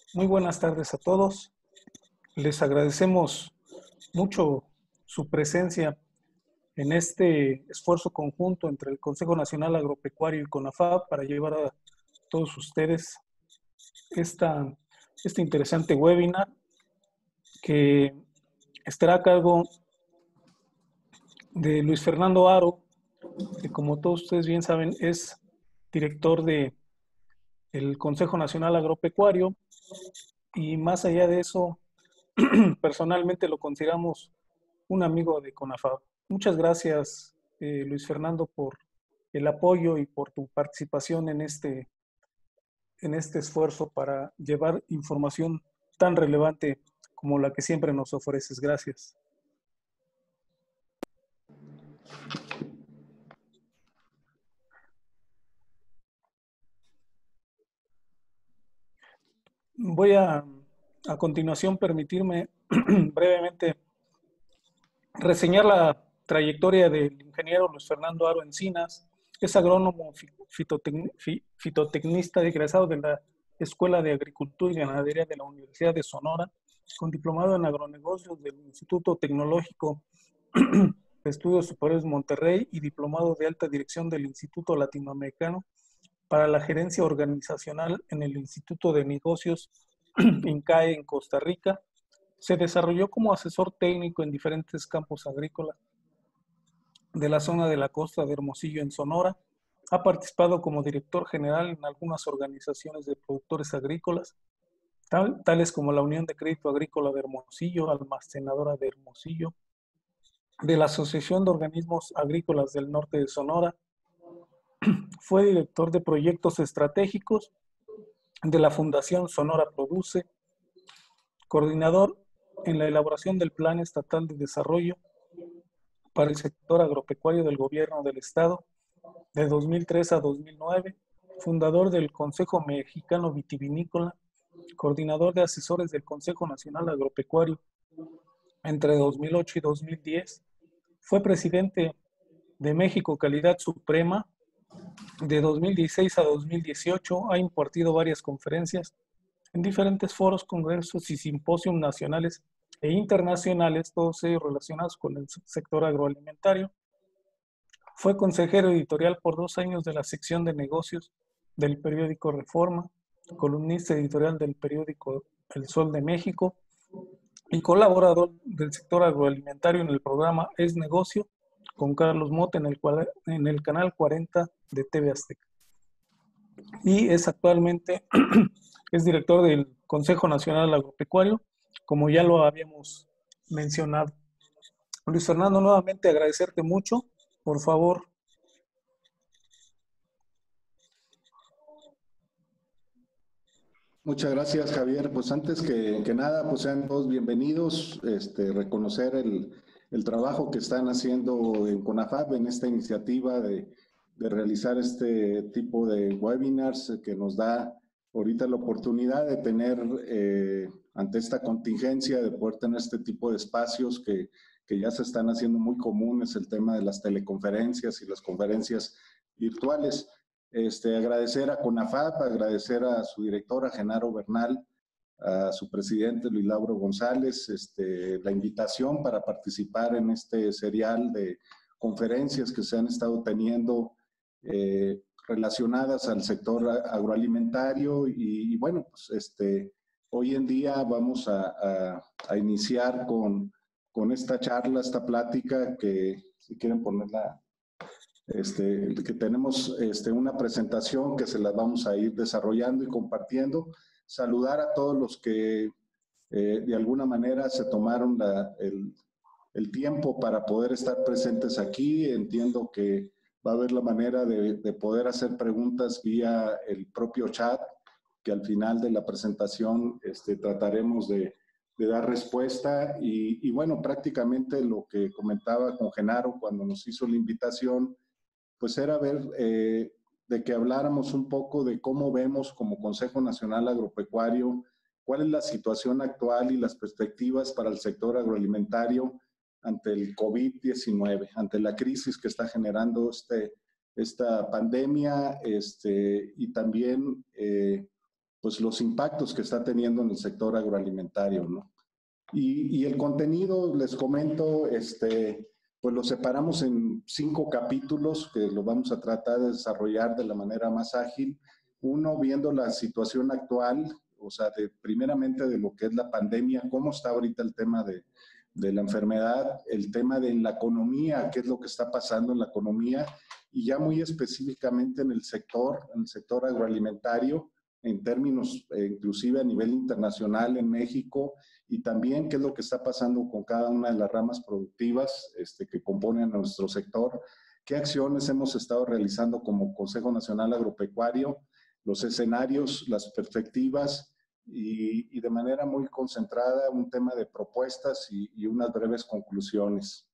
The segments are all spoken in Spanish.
Muy buenas tardes a todos. Les agradecemos mucho su presencia en este esfuerzo conjunto entre el Consejo Nacional Agropecuario y CONAFAP para llevar a todos ustedes esta, este interesante webinar que estará a cargo de Luis Fernando Aro, que como todos ustedes bien saben es director del Consejo Nacional Agropecuario y más allá de eso, personalmente lo consideramos un amigo de CONAFAP. Muchas gracias, Luis Fernando, por el apoyo y por tu participación en este esfuerzo para llevar información tan relevante como la que siempre nos ofreces. Gracias. Voy a continuación permitirme brevemente reseñar la trayectoria del ingeniero Luis Fernando Aro Encinas. Es agrónomo fitotecnista egresado de la Escuela de Agricultura y Ganadería de la Universidad de Sonora, con diplomado en agronegocios del Instituto Tecnológico de Estudios Superiores Monterrey y diplomado de alta dirección del Instituto Latinoamericano para la gerencia organizacional en el Instituto de Negocios INCAE en Costa Rica. Se desarrolló como asesor técnico en diferentes campos agrícolas de la zona de la costa de Hermosillo en Sonora. Ha participado como director general en algunas organizaciones de productores agrícolas, tales como la Unión de Crédito Agrícola de Hermosillo, Almacenadora de Hermosillo, de la Asociación de Organismos Agrícolas del Norte de Sonora. Fue director de proyectos estratégicos de la Fundación Sonora Produce, coordinador en la elaboración del Plan Estatal de Desarrollo para el sector agropecuario del Gobierno del Estado de 2003 a 2009, fundador del Consejo Mexicano Vitivinícola, coordinador de asesores del Consejo Nacional Agropecuario entre 2008 y 2010, fue presidente de México Calidad Suprema de 2016 a 2018, ha impartido varias conferencias en diferentes foros, congresos y simposios nacionales e internacionales, todos ellos relacionados con el sector agroalimentario. Fue consejero editorial por 2 años de la sección de negocios del periódico Reforma, columnista editorial del periódico El Sol de México y colaborador del sector agroalimentario en el programa Es Negocio con Carlos Mota en el canal 40 de TV Azteca. Y es actualmente es director del Consejo Nacional Agropecuario, como ya lo habíamos mencionado. Luis Fernando, nuevamente agradecerte mucho. Por favor. Muchas gracias, Javier. Pues antes que nada, pues sean todos bienvenidos. Reconocer el trabajo que están haciendo en CONAFAP en esta iniciativa de realizar este tipo de webinars que nos da ahorita la oportunidad de tener, ante esta contingencia, de poder tener este tipo de espacios que ya se están haciendo muy comunes, el tema de las teleconferencias y las conferencias virtuales. Agradecer a CONAFAP, agradecer a su directora, Genaro Bernal, a su presidente, Luis Lauro González, la invitación para participar en este serial de conferencias que se han estado teniendo relacionadas al sector agroalimentario y bueno, pues hoy en día vamos a iniciar con esta charla, esta plática que si quieren ponerla que tenemos una presentación que se la vamos a ir desarrollando y compartiendo. Saludar a todos los que de alguna manera se tomaron el tiempo para poder estar presentes aquí. Entiendo que va a haber la manera de poder hacer preguntas vía el propio chat, que al final de la presentación trataremos de dar respuesta. Y bueno, prácticamente lo que comentaba con Genaro cuando nos hizo la invitación, pues era ver de que habláramos un poco de cómo vemos como Consejo Nacional Agropecuario, cuál es la situación actual y las perspectivas para el sector agroalimentario ante el COVID-19, ante la crisis que está generando esta pandemia, y también pues los impactos que está teniendo en el sector agroalimentario, ¿no? Y el contenido, les comento, pues lo separamos en 5 capítulos que lo vamos a tratar de desarrollar de la manera más ágil. Uno, viendo la situación actual, o sea, primeramente de lo que es la pandemia, cómo está ahorita el tema de la enfermedad, el tema de la economía, qué es lo que está pasando en la economía, y ya muy específicamente en el sector agroalimentario, en términos inclusive a nivel internacional en México, y también qué es lo que está pasando con cada una de las ramas productivas que componen a nuestro sector, qué acciones hemos estado realizando como Consejo Nacional Agropecuario, los escenarios, las perspectivas y de manera muy concentrada un tema de propuestas y unas breves conclusiones.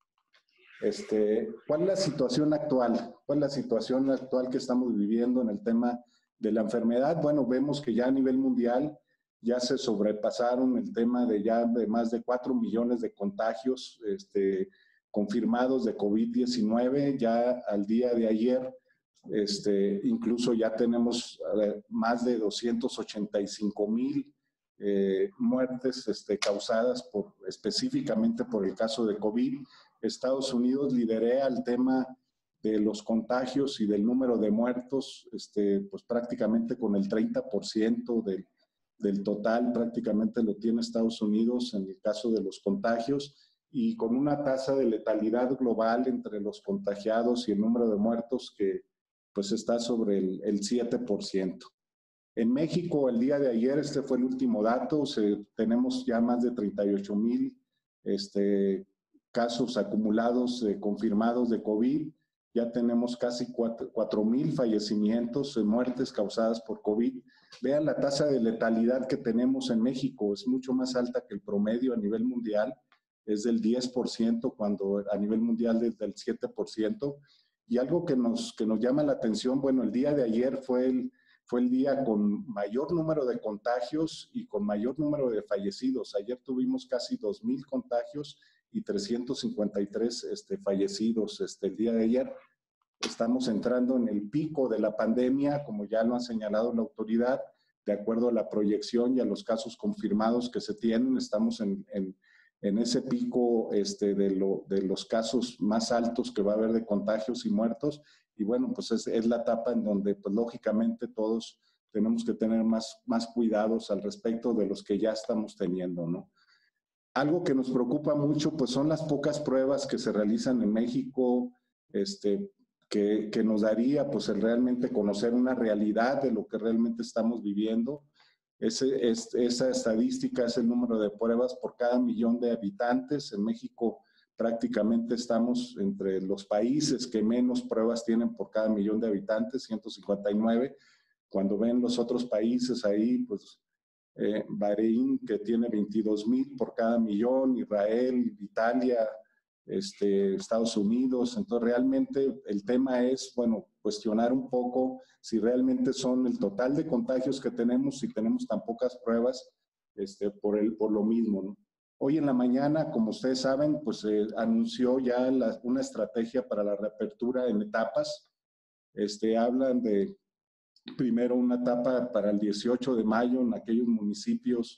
¿Cuál es la situación actual? ¿Cuál es la situación actual que estamos viviendo en el tema de la enfermedad? Bueno, vemos que ya a nivel mundial ya se sobrepasaron el tema de ya de más de 4 millones de contagios confirmados de COVID-19. Ya al día de ayer, incluso ya tenemos más de 285,000 muertes causadas específicamente por el caso de COVID. Estados Unidos lidera el tema de los contagios y del número de muertos, pues prácticamente con el 30% del total, prácticamente lo tiene Estados Unidos en el caso de los contagios, y con una tasa de letalidad global entre los contagiados y el número de muertos que pues está sobre el 7%. En México, el día de ayer, fue el último dato, tenemos ya más de 38,000 casos acumulados confirmados de COVID, ya tenemos casi 4,000 fallecimientos, muertes causadas por COVID. Vean la tasa de letalidad que tenemos en México, es mucho más alta que el promedio a nivel mundial, es del 10%, cuando a nivel mundial es del 7%. Y algo que nos llama la atención, bueno, el día de ayer fue el día con mayor número de contagios y con mayor número de fallecidos. Ayer tuvimos casi 2,000 contagios y 353 fallecidos el día de ayer. Estamos entrando en el pico de la pandemia, como ya lo ha señalado la autoridad, de acuerdo a la proyección y a los casos confirmados que se tienen. Estamos en ese pico de los casos más altos que va a haber de contagios y muertos. Y bueno, pues es la etapa en donde pues lógicamente todos tenemos que tener más cuidados al respecto de los que ya estamos teniendo, ¿no? Algo que nos preocupa mucho pues son las pocas pruebas que se realizan en México, que nos daría pues el realmente conocer una realidad de lo que realmente estamos viviendo. Esa estadística es el número de pruebas por cada millón de habitantes. En México prácticamente estamos entre los países que menos pruebas tienen por cada millón de habitantes, 159. Cuando ven los otros países ahí, pues Bahrein, que tiene 22,000 por cada millón, Israel, Italia, Estados Unidos. Entonces realmente el tema es, bueno, cuestionar un poco si realmente son el total de contagios que tenemos, si tenemos tan pocas pruebas por lo mismo, ¿no? Hoy en la mañana, como ustedes saben, pues anunció ya una estrategia para la reapertura en etapas. Hablan de primero una etapa para el 18 de mayo en aquellos municipios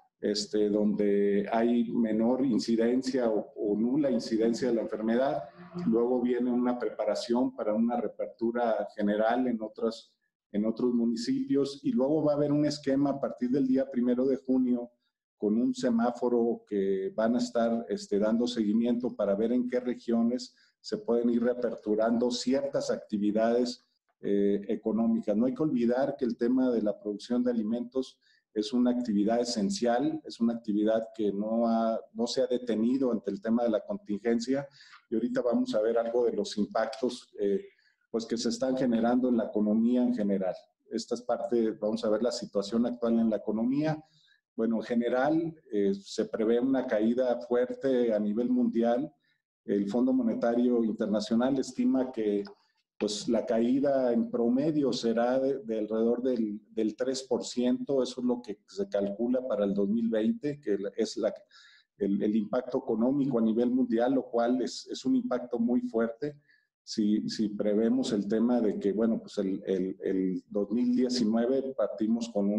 donde hay menor incidencia o nula incidencia de la enfermedad. Luego viene una preparación para una reapertura general en otros municipios, y luego va a haber un esquema a partir del día 1 de junio con un semáforo que van a estar dando seguimiento para ver en qué regiones se pueden ir reaperturando ciertas actividades económicas. No hay que olvidar que el tema de la producción de alimentos es una actividad esencial, es una actividad que no se ha detenido ante el tema de la contingencia, y ahorita vamos a ver algo de los impactos pues que se están generando en la economía en general. Esta es parte, vamos a ver la situación actual en la economía. Bueno, en general se prevé una caída fuerte a nivel mundial. El Fondo Monetario Internacional estima que pues la caída en promedio será de alrededor del 3%, eso es lo que se calcula para el 2020, que es el impacto económico a nivel mundial, lo cual es un impacto muy fuerte. Si prevemos el tema de que, bueno, pues el 2019 partimos con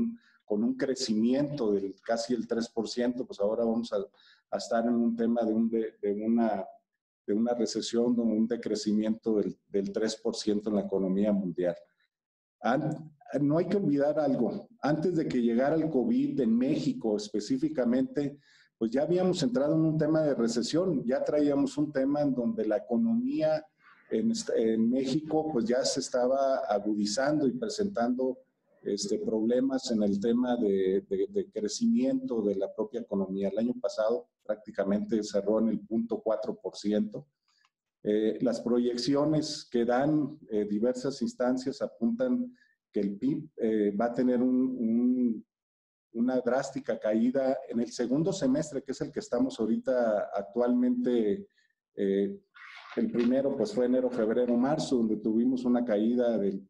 con un crecimiento del casi el 3%, pues ahora vamos a estar en un tema de una recesión, de un decrecimiento del 3% en la economía mundial. No hay que olvidar algo. Antes de que llegara el COVID en México específicamente, pues ya habíamos entrado en un tema de recesión, ya traíamos un tema en donde la economía en México pues ya se estaba agudizando y presentando problemas en el tema de crecimiento de la propia economía. El año pasado prácticamente cerró en el 0.4%. Las proyecciones que dan diversas instancias apuntan que el PIB va a tener una drástica caída en el segundo semestre, que es el que estamos ahorita actualmente. El primero pues fue enero, febrero, marzo, donde tuvimos una caída del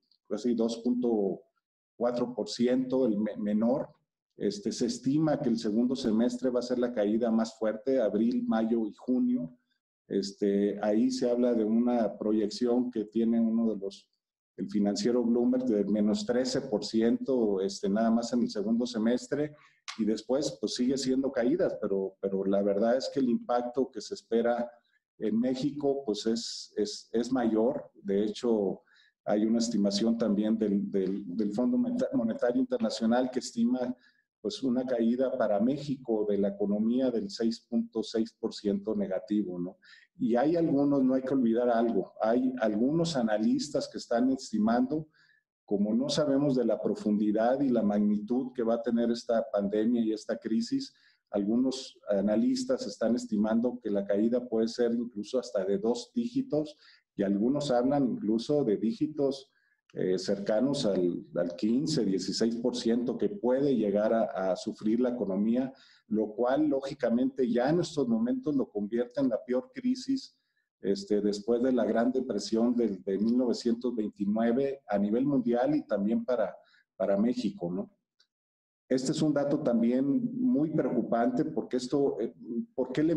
2.4%, el menor. Se estima que el segundo semestre va a ser la caída más fuerte, abril, mayo y junio. Ahí se habla de una proyección que tiene el financiero Bloomberg de menos 13%, nada más en el segundo semestre, y después pues sigue siendo caídas, pero la verdad es que el impacto que se espera en México pues es mayor. De hecho, hay una estimación también del Fondo Monetario Internacional que estima pues una caída para México de la economía del 6.6% negativo, ¿no? Y hay algunos, no hay que olvidar algo, hay algunos analistas que están estimando, como no sabemos de la profundidad y la magnitud que va a tener esta pandemia y esta crisis, algunos analistas están estimando que la caída puede ser incluso hasta de 2 dígitos, y algunos hablan incluso de dígitos cercanos al 15, 16% que puede llegar a sufrir la economía, lo cual lógicamente ya en estos momentos lo convierte en la peor crisis después de la Gran Depresión de 1929 a nivel mundial y también para México, ¿no? Este es un dato también muy preocupante porque ¿por qué el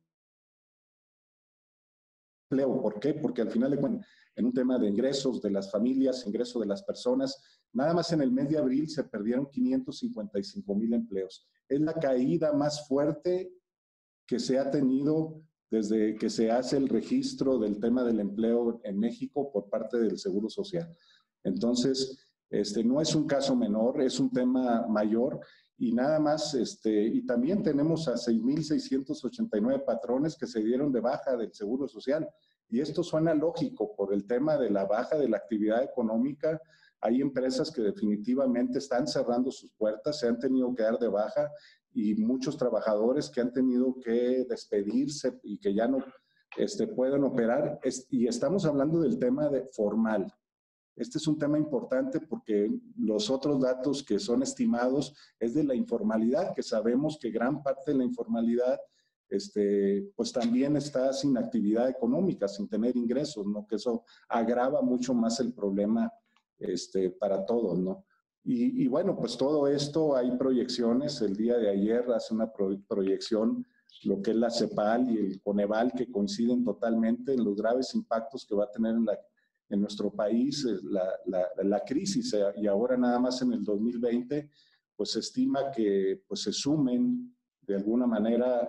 empleo? ¿Por qué? Porque al final de cuentas, en un tema de ingresos de las familias, ingresos de las personas, nada más en el mes de abril se perdieron 555,000 empleos. Es la caída más fuerte que se ha tenido desde que se hace el registro del tema del empleo en México por parte del Seguro Social. Entonces, no es un caso menor, es un tema mayor, y nada más, y también tenemos a 6,689 patrones que se dieron de baja del Seguro Social. Y esto suena lógico por el tema de la baja de la actividad económica. Hay empresas que definitivamente están cerrando sus puertas, se han tenido que dar de baja, y muchos trabajadores que han tenido que despedirse y que ya no pueden operar. Y estamos hablando del tema formal. Este es un tema importante porque los otros datos que son estimados es de la informalidad, que sabemos que gran parte de la informalidad pues también está sin actividad económica, sin tener ingresos, ¿no? Que eso agrava mucho más el problema para todos, ¿no? Y bueno, pues todo esto hay proyecciones. El día de ayer hace una proyección lo que es la CEPAL y el Coneval, que coinciden totalmente en los graves impactos que va a tener en nuestro país la crisis. Y ahora nada más en el 2020, pues se estima que pues se sumen de alguna manera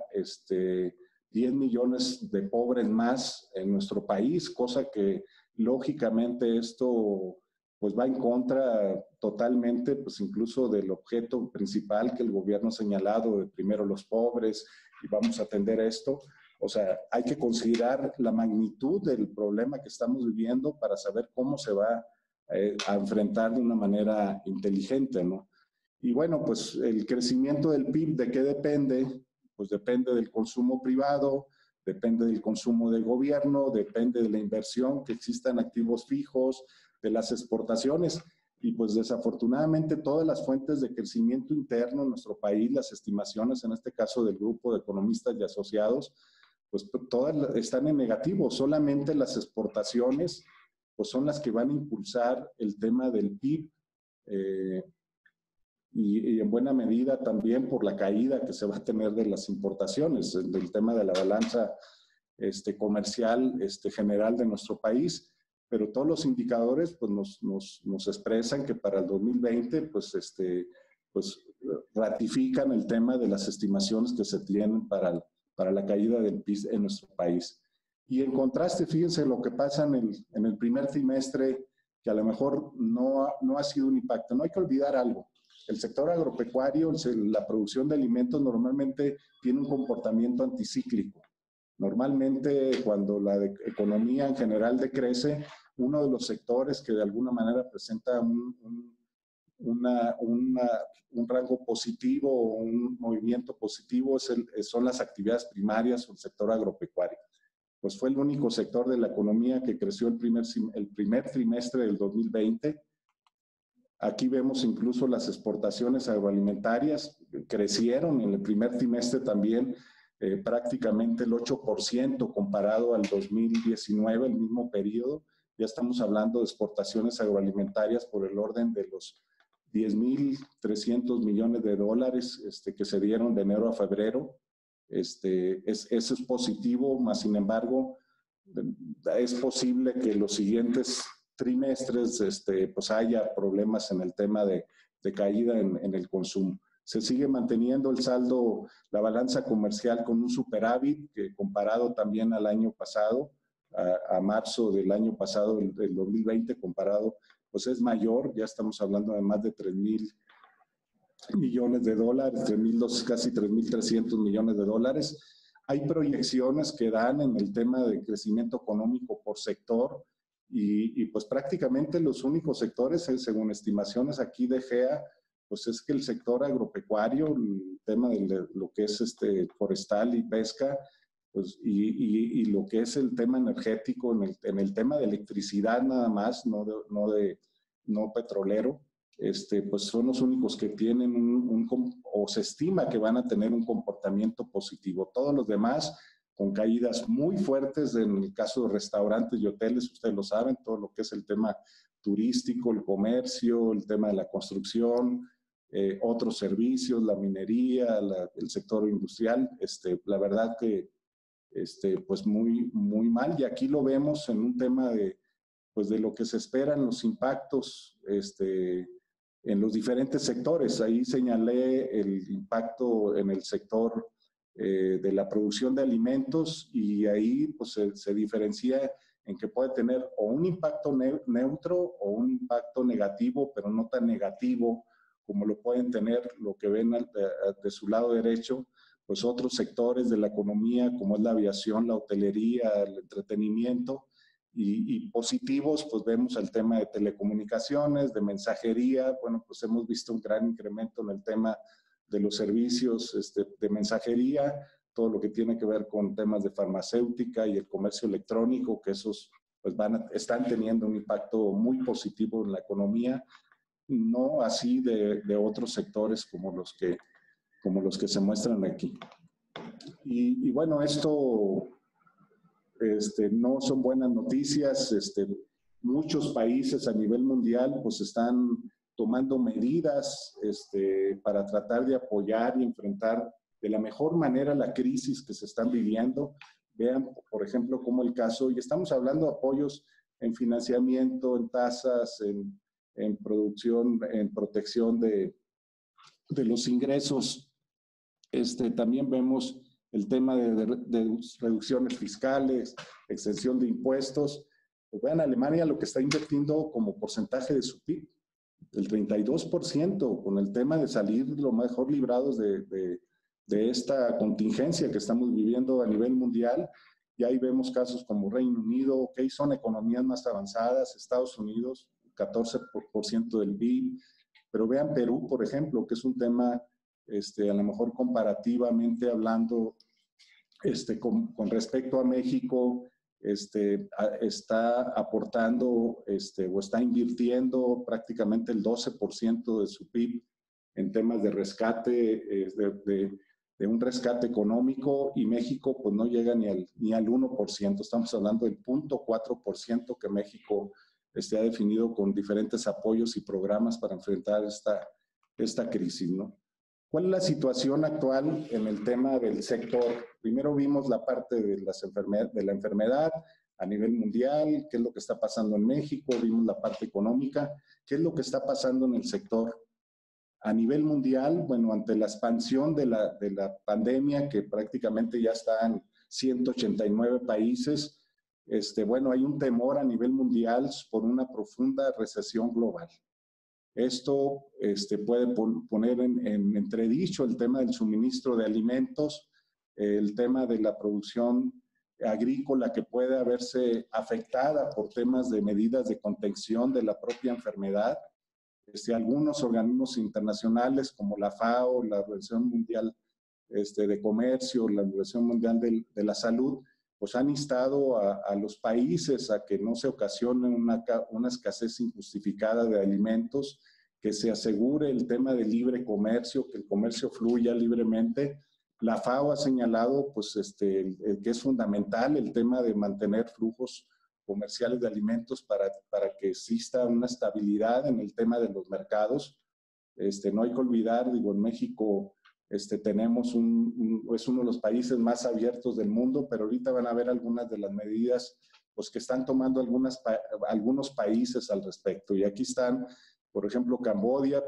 10 millones de pobres más en nuestro país, cosa que lógicamente esto pues va en contra totalmente, pues incluso del objeto principal que el gobierno ha señalado, de primero los pobres y vamos a atender esto. O sea, hay que considerar la magnitud del problema que estamos viviendo para saber cómo se va a enfrentar de una manera inteligente, ¿no? Y bueno, pues el crecimiento del PIB, ¿de qué depende? Pues depende del consumo privado, depende del consumo del gobierno, depende de la inversión que exista en activos fijos, de las exportaciones. Y pues desafortunadamente todas las fuentes de crecimiento interno en nuestro país, las estimaciones en este caso del grupo de economistas y asociados, pues todas están en negativo. Solamente las exportaciones pues son las que van a impulsar el tema del PIB, y en buena medida también por la caída que se va a tener de las importaciones, del tema de la balanza comercial general de nuestro país. Pero todos los indicadores pues nos expresan que para el 2020 pues ratifican el tema de las estimaciones que se tienen para la caída del PIB en nuestro país. Y en contraste, fíjense lo que pasa en el primer trimestre, que a lo mejor no ha sido un impacto. No hay que olvidar algo. El sector agropecuario, la producción de alimentos normalmente tiene un comportamiento anticíclico. Normalmente cuando la economía en general decrece, uno de los sectores que de alguna manera presenta un rango positivo o un movimiento positivo son las actividades primarias o el sector agropecuario. Pues fue el único sector de la economía que creció el primer trimestre del 2020. Aquí vemos incluso las exportaciones agroalimentarias crecieron en el primer trimestre también prácticamente el 8% comparado al 2019, el mismo periodo. Ya estamos hablando de exportaciones agroalimentarias por el orden de los 10.300 millones de dólares que se dieron de enero a febrero. Eso es positivo, más sin embargo, es posible que los siguientes trimestres pues haya problemas en el tema de caída en el consumo. Se sigue manteniendo el saldo, la balanza comercial con un superávit que comparado también al año pasado, a marzo del año pasado, el 2020 comparado, pues es mayor, ya estamos hablando de más de 3.000 millones de dólares, casi 3.300 millones de dólares. Hay proyecciones que dan en el tema de crecimiento económico por sector y pues prácticamente los únicos sectores, según estimaciones aquí de GEA, pues es que el sector agropecuario, el tema de lo que es forestal y pesca, pues, y lo que es el tema energético, en el tema de electricidad nada más, no petrolero, pues son los únicos que tienen o se estima que van a tener un comportamiento positivo. Todos los demás con caídas muy fuertes, en el caso de restaurantes y hoteles, ustedes lo saben, todo lo que es el tema turístico, el comercio, el tema de la construcción, otros servicios, la minería, el sector industrial, la verdad que pues muy, muy mal. Y aquí lo vemos en un tema pues de lo que se esperan los impactos en los diferentes sectores. Ahí señalé el impacto en el sector de la producción de alimentos y ahí pues se diferencia en que puede tener o un impacto neutro o un impacto negativo, pero no tan negativo como lo pueden tener lo que ven de su lado derecho, pues otros sectores de la economía como es la aviación, la hotelería, el entretenimiento, y positivos, pues vemos el tema de telecomunicaciones, de mensajería. Bueno, pues hemos visto un gran incremento en el tema de los servicios de mensajería, todo lo que tiene que ver con temas de farmacéutica y el comercio electrónico, que esos pues están teniendo un impacto muy positivo en la economía, no así de otros sectores como los que se muestran aquí. Y bueno, esto no son buenas noticias. Muchos países a nivel mundial pues están tomando medidas para tratar de apoyar y enfrentar de la mejor manera la crisis que se están viviendo. Vean, por ejemplo, como el caso, y estamos hablando de apoyos en financiamiento, en tasas, en producción, en protección de los ingresos. También vemos el tema de reducciones fiscales, exención de impuestos. Pues vean, Alemania lo que está invirtiendo como porcentaje de su PIB, el 32%, con el tema de salir lo mejor librados de esta contingencia que estamos viviendo a nivel mundial. Y ahí vemos casos como Reino Unido, que son economías más avanzadas, Estados Unidos, 14% del PIB. Pero vean Perú, por ejemplo, que es un tema a lo mejor comparativamente hablando con respecto a México, está aportando o está invirtiendo prácticamente el 12% de su PIB en temas de rescate, de un rescate económico, y México pues no llega ni al 1%. Estamos hablando del 0.4% que México ha definido con diferentes apoyos y programas para enfrentar esta crisis, ¿no? ¿Cuál es la situación actual en el tema del sector? Primero vimos la parte de la enfermedad a nivel mundial, qué es lo que está pasando en México, vimos la parte económica, qué es lo que está pasando en el sector A nivel mundial, bueno, ante la expansión de la pandemia, que prácticamente ya está en 189 países, bueno, hay un temor a nivel mundial por una profunda recesión global. Esto puede poner en entredicho el tema del suministro de alimentos, el tema de la producción agrícola que puede haberse afectada por temas de medidas de contención de la propia enfermedad. Algunos organismos internacionales como la FAO, la Organización Mundial de Comercio, la Organización Mundial de la Salud, pues han instado a los países a que no se ocasione una escasez injustificada de alimentos, que se asegure el tema del libre comercio, que el comercio fluya libremente. La FAO ha señalado pues, que es fundamental el tema de mantener flujos comerciales de alimentos para que exista una estabilidad en el tema de los mercados. No hay que olvidar, digo, en México tenemos es uno de los países más abiertos del mundo, pero ahorita van a ver algunas de las medidas pues, que están tomando algunos países al respecto. Y aquí están, por ejemplo, Camboya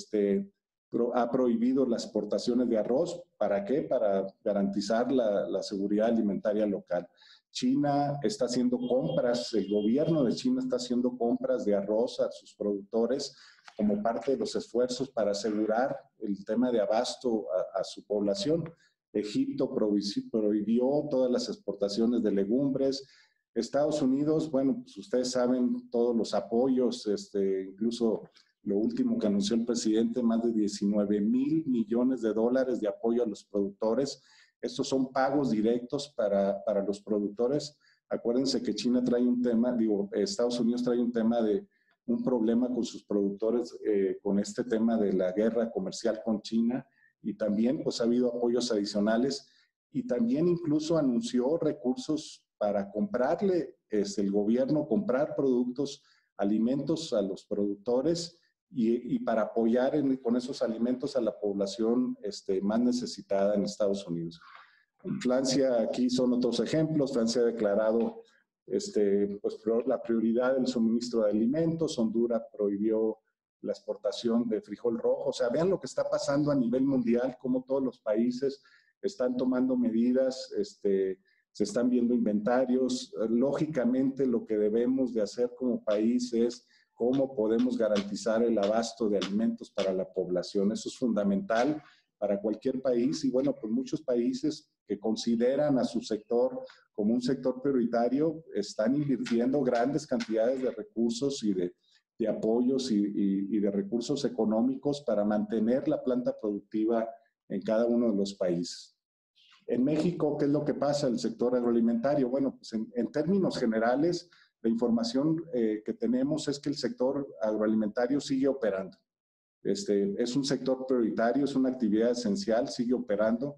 ha prohibido las exportaciones de arroz. ¿Para qué? Para garantizar la seguridad alimentaria local. China está haciendo compras, el gobierno de China está haciendo compras de arroz a sus productores como parte de los esfuerzos para asegurar el tema de abasto a su población. Egipto prohibió todas las exportaciones de legumbres. Estados Unidos, bueno, pues ustedes saben todos los apoyos, incluso lo último que anunció el presidente, más de 19,000 millones de dólares de apoyo a los productores. Estos son pagos directos para los productores. Acuérdense que China trae un tema, Estados Unidos trae un tema de un problema con sus productores, con este tema de la guerra comercial con China, y también pues ha habido apoyos adicionales, y también incluso anunció recursos para comprarle, el gobierno, comprar productos, alimentos a los productores, y para apoyar con esos alimentos a la población más necesitada en Estados Unidos. En Francia, aquí son otros ejemplos. Francia ha declarado pues, la prioridad del suministro de alimentos. Honduras prohibió la exportación de frijol rojo. O sea, vean lo que está pasando a nivel mundial, cómo todos los países están tomando medidas, se están viendo inventarios. Lógicamente, lo que debemos de hacer como país es cómo podemos garantizar el abasto de alimentos para la población. Eso es fundamental para cualquier país, y bueno, pues muchos países que consideran a su sector como un sector prioritario están invirtiendo grandes cantidades de recursos y de apoyos y de recursos económicos para mantener la planta productiva en cada uno de los países. En México, ¿qué es lo que pasa en el sector agroalimentario? Bueno, pues en términos generales, la información que tenemos es que el sector agroalimentario sigue operando. Es un sector prioritario, es una actividad esencial, sigue operando.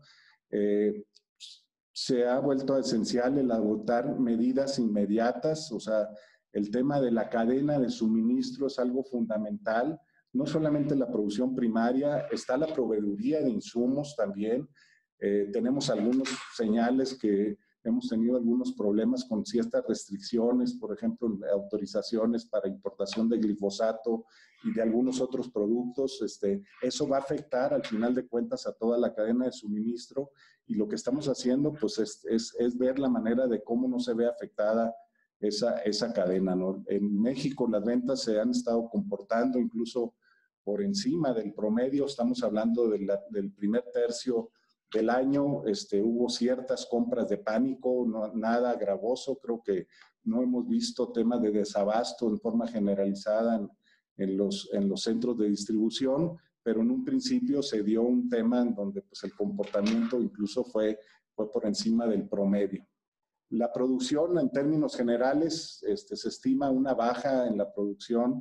Se ha vuelto esencial el adoptar medidas inmediatas, o sea, el tema de la cadena de suministro es algo fundamental. No solamente la producción primaria, está la proveeduría de insumos también. Tenemos algunos señales que hemos tenido algunos problemas con ciertas restricciones, por ejemplo, autorizaciones para importación de glifosato y de algunos otros productos. Eso va a afectar al final de cuentas a toda la cadena de suministro, y lo que estamos haciendo pues, es ver la manera de cómo no se ve afectada esa cadena, ¿no? En México las ventas se han estado comportando incluso por encima del promedio. Estamos hablando del primer tercio del año. Hubo ciertas compras de pánico, nada gravoso. Creo que no hemos visto temas de desabasto en forma generalizada en los centros de distribución, pero en un principio se dio un tema en donde pues, el comportamiento incluso fue por encima del promedio. La producción, en términos generales, se estima una baja en la producción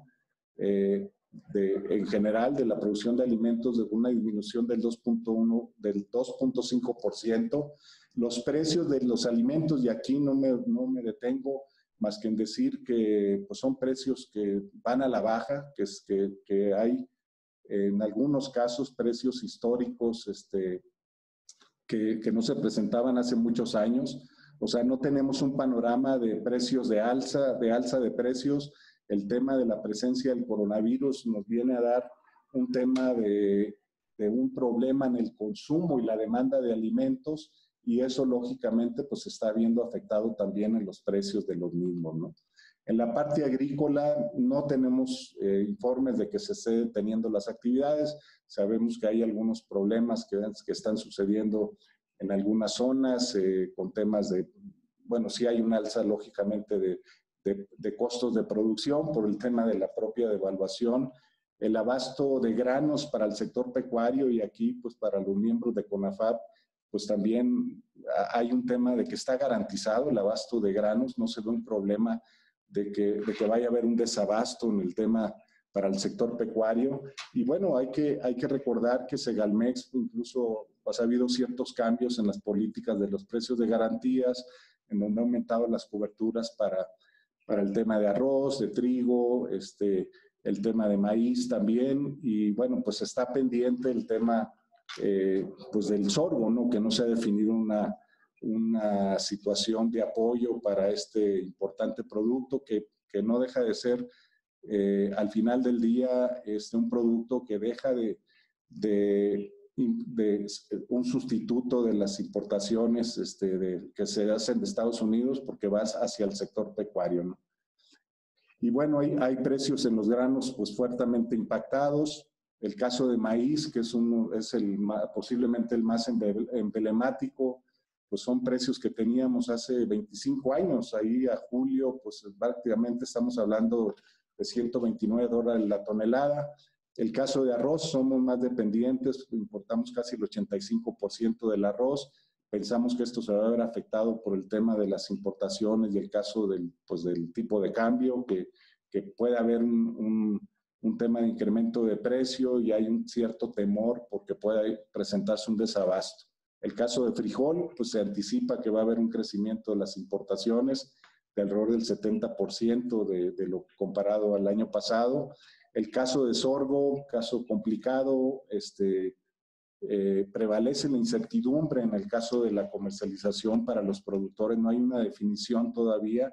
en general de la producción de alimentos, de una disminución del 2.5%. Los precios de los alimentos, y aquí no me detengo más que en decir que pues, son precios que van a la baja, que hay en algunos casos precios históricos que no se presentaban hace muchos años. O sea, no tenemos un panorama de precios de alza de precios. El tema de la presencia del coronavirus nos viene a dar un tema de un problema en el consumo y la demanda de alimentos, y eso lógicamente pues se está viendo afectado también en los precios de los mismos, ¿no? En la parte agrícola no tenemos informes de que se esté deteniendo las actividades. Sabemos que hay algunos problemas que están sucediendo en algunas zonas con temas de, bueno, sí hay un alza lógicamente de costos de producción por el tema de la propia devaluación, el abasto de granos para el sector pecuario, y aquí pues para los miembros de CONAFAP pues también hay un tema de que está garantizado el abasto de granos, no se ve un problema de que vaya a haber un desabasto en el tema para el sector pecuario. Y bueno, hay que recordar que Segalmex incluso pues, ha habido ciertos cambios en las políticas de los precios de garantías, en donde ha aumentado las coberturas para el tema de arroz, de trigo, el tema de maíz también, y bueno, pues está pendiente el tema pues del sorgo, ¿no? Que no se ha definido una situación de apoyo para este importante producto que no deja de ser al final del día un producto que deja de un sustituto de las importaciones que se hacen de Estados Unidos porque vas hacia el sector pecuario, ¿no? Y bueno, hay precios en los granos pues fuertemente impactados. El caso de maíz, que es posiblemente el más emblemático, pues son precios que teníamos hace 25 años. Ahí a julio, pues prácticamente estamos hablando de $129 la tonelada. El caso de arroz, somos más dependientes, importamos casi el 85% del arroz. Pensamos que esto se va a ver afectado por el tema de las importaciones y el caso del tipo de cambio, que puede haber un tema de incremento de precio y hay un cierto temor porque puede presentarse un desabasto. El caso de frijol, pues se anticipa que va a haber un crecimiento de las importaciones de alrededor del 70% de lo comparado al año pasado. El caso de sorgo, caso complicado, prevalece la incertidumbre en el caso de la comercialización para los productores, no hay una definición todavía,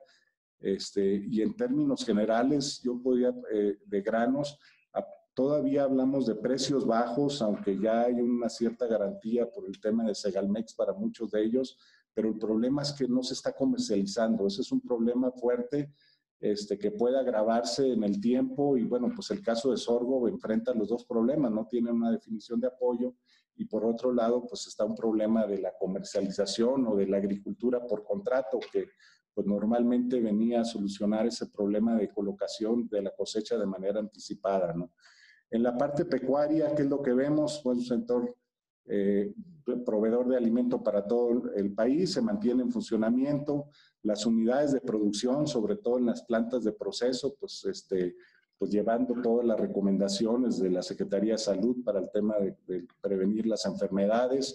y en términos generales, yo podría, de granos, todavía hablamos de precios bajos, aunque ya hay una cierta garantía por el tema de Segalmex para muchos de ellos, pero el problema es que no se está comercializando, ese es un problema fuerte, que puede agravarse en el tiempo, y bueno, pues el caso de sorgo enfrenta los dos problemas, no tiene una definición de apoyo, y por otro lado, pues está un problema de la comercialización o de la agricultura por contrato, que pues normalmente venía a solucionar ese problema de colocación de la cosecha de manera anticipada, ¿no? En la parte pecuaria, ¿qué es lo que vemos? Pues un sector proveedor de alimento para todo el país, se mantiene en funcionamiento. Las unidades de producción, sobre todo en las plantas de proceso, pues llevando todas las recomendaciones de la Secretaría de Salud para el tema de prevenir las enfermedades.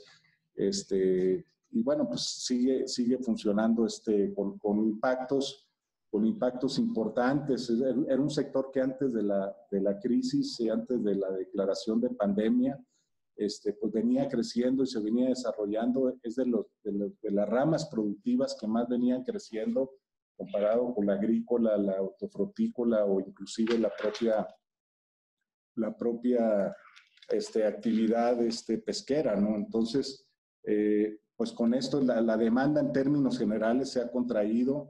Y bueno, pues sigue funcionando con impactos importantes. Era un sector que antes de la crisis y antes de la declaración de pandemia, pues venía creciendo y se venía desarrollando, es de las ramas productivas que más venían creciendo comparado con la agrícola, la hortofrutícola o inclusive la propia actividad pesquera, ¿no? Entonces, pues con esto la demanda en términos generales se ha contraído.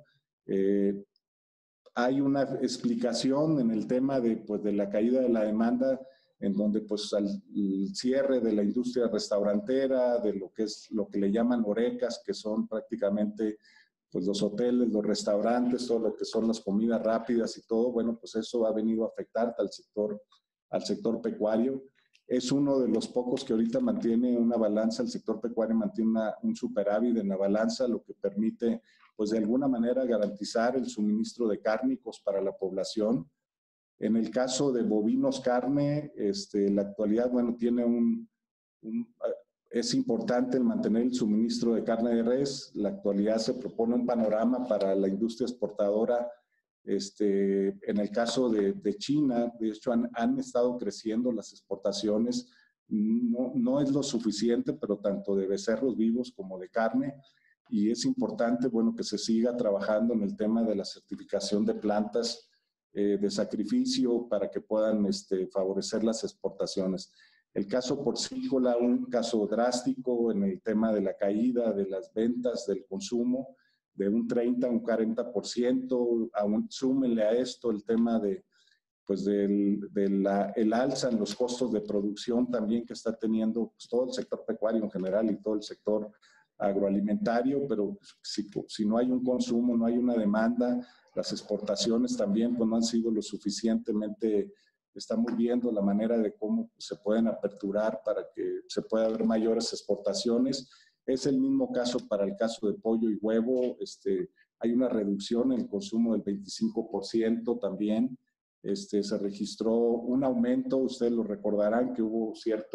Hay una explicación en el tema de la caída de la demanda, en donde pues al cierre de la industria restaurantera, de lo que le llaman horecas, que son prácticamente pues los hoteles, los restaurantes, todo lo que son las comidas rápidas y todo, bueno, pues eso ha venido a afectar al sector pecuario. Es uno de los pocos que ahorita mantiene una balanza, el sector pecuario mantiene un superávit en la balanza, lo que permite, pues de alguna manera, garantizar el suministro de cárnicos para la población. En el caso de bovinos carne, la actualidad, bueno, es importante el mantener el suministro de carne de res. La actualidad se propone un panorama para la industria exportadora. En el caso de China, de hecho, han estado creciendo las exportaciones. No es lo suficiente, pero tanto de becerros vivos como de carne. Y es importante, bueno, que se siga trabajando en el tema de la certificación de plantas de sacrificio para que puedan favorecer las exportaciones. El caso porcícola, un caso drástico en el tema de la caída de las ventas, del consumo, de un 30 a un 40%. Súmenle a esto el tema pues el alza en los costos de producción también que está teniendo pues, todo el sector pecuario en general y todo el sector agroalimentario, pero si no hay un consumo, no hay una demanda, las exportaciones también pues, no han sido lo suficientemente. Estamos viendo la manera de cómo se pueden aperturar para que se pueda ver mayores exportaciones. Es el mismo caso para el caso de pollo y huevo. Hay una reducción en el consumo del 25% también. Se registró un aumento, ustedes lo recordarán, que hubo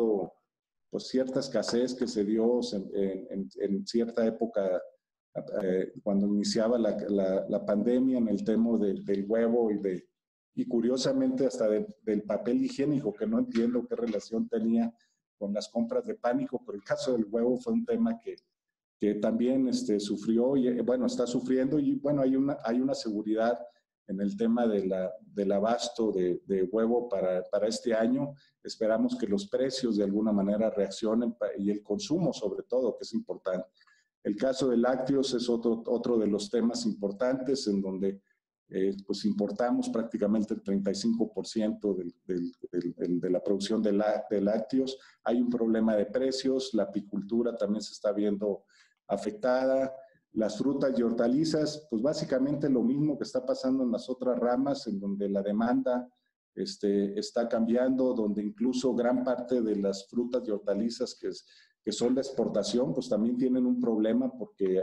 cierta escasez que se dio en cierta época cuando iniciaba la pandemia en el tema del huevo y curiosamente hasta del papel higiénico, que no entiendo qué relación tenía con las compras de pánico, pero el caso del huevo fue un tema que también sufrió y bueno, está sufriendo y bueno, hay una seguridad en el tema del abasto de huevo para este año. Esperamos que los precios de alguna manera reaccionen y el consumo sobre todo, que es importante. El caso de lácteos es otro de los temas importantes en donde pues importamos prácticamente el 35% de la producción de lácteos. Hay un problema de precios, la apicultura también se está viendo afectada. Las frutas y hortalizas, pues básicamente lo mismo que está pasando en las otras ramas, en donde la demanda está cambiando, donde incluso gran parte de las frutas y hortalizas que son de exportación, pues también tienen un problema porque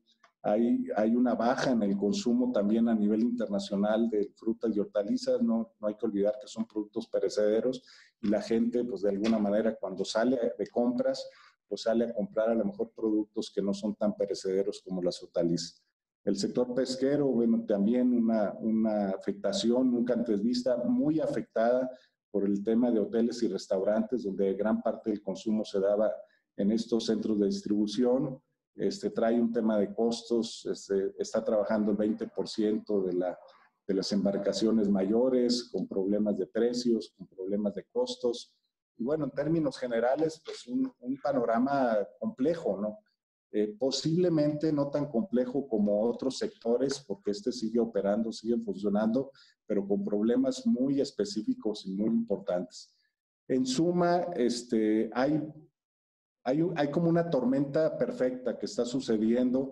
hay una baja en el consumo también a nivel internacional de frutas y hortalizas. No hay que olvidar que son productos perecederos y la gente, pues de alguna manera, cuando sale de compras, pues sale a comprar a lo mejor productos que no son tan perecederos como las hortalizas. El sector pesquero, bueno, también una afectación nunca antes vista, muy afectada por el tema de hoteles y restaurantes, donde gran parte del consumo se daba en estos centros de distribución. Trae un tema de costos, está trabajando el 20% de las embarcaciones mayores, con problemas de precios, con problemas de costos. Y bueno, en términos generales, pues un panorama complejo, ¿no? Posiblemente no tan complejo como otros sectores, porque sigue operando, sigue funcionando, pero con problemas muy específicos y muy importantes. En suma, hay como una tormenta perfecta que está sucediendo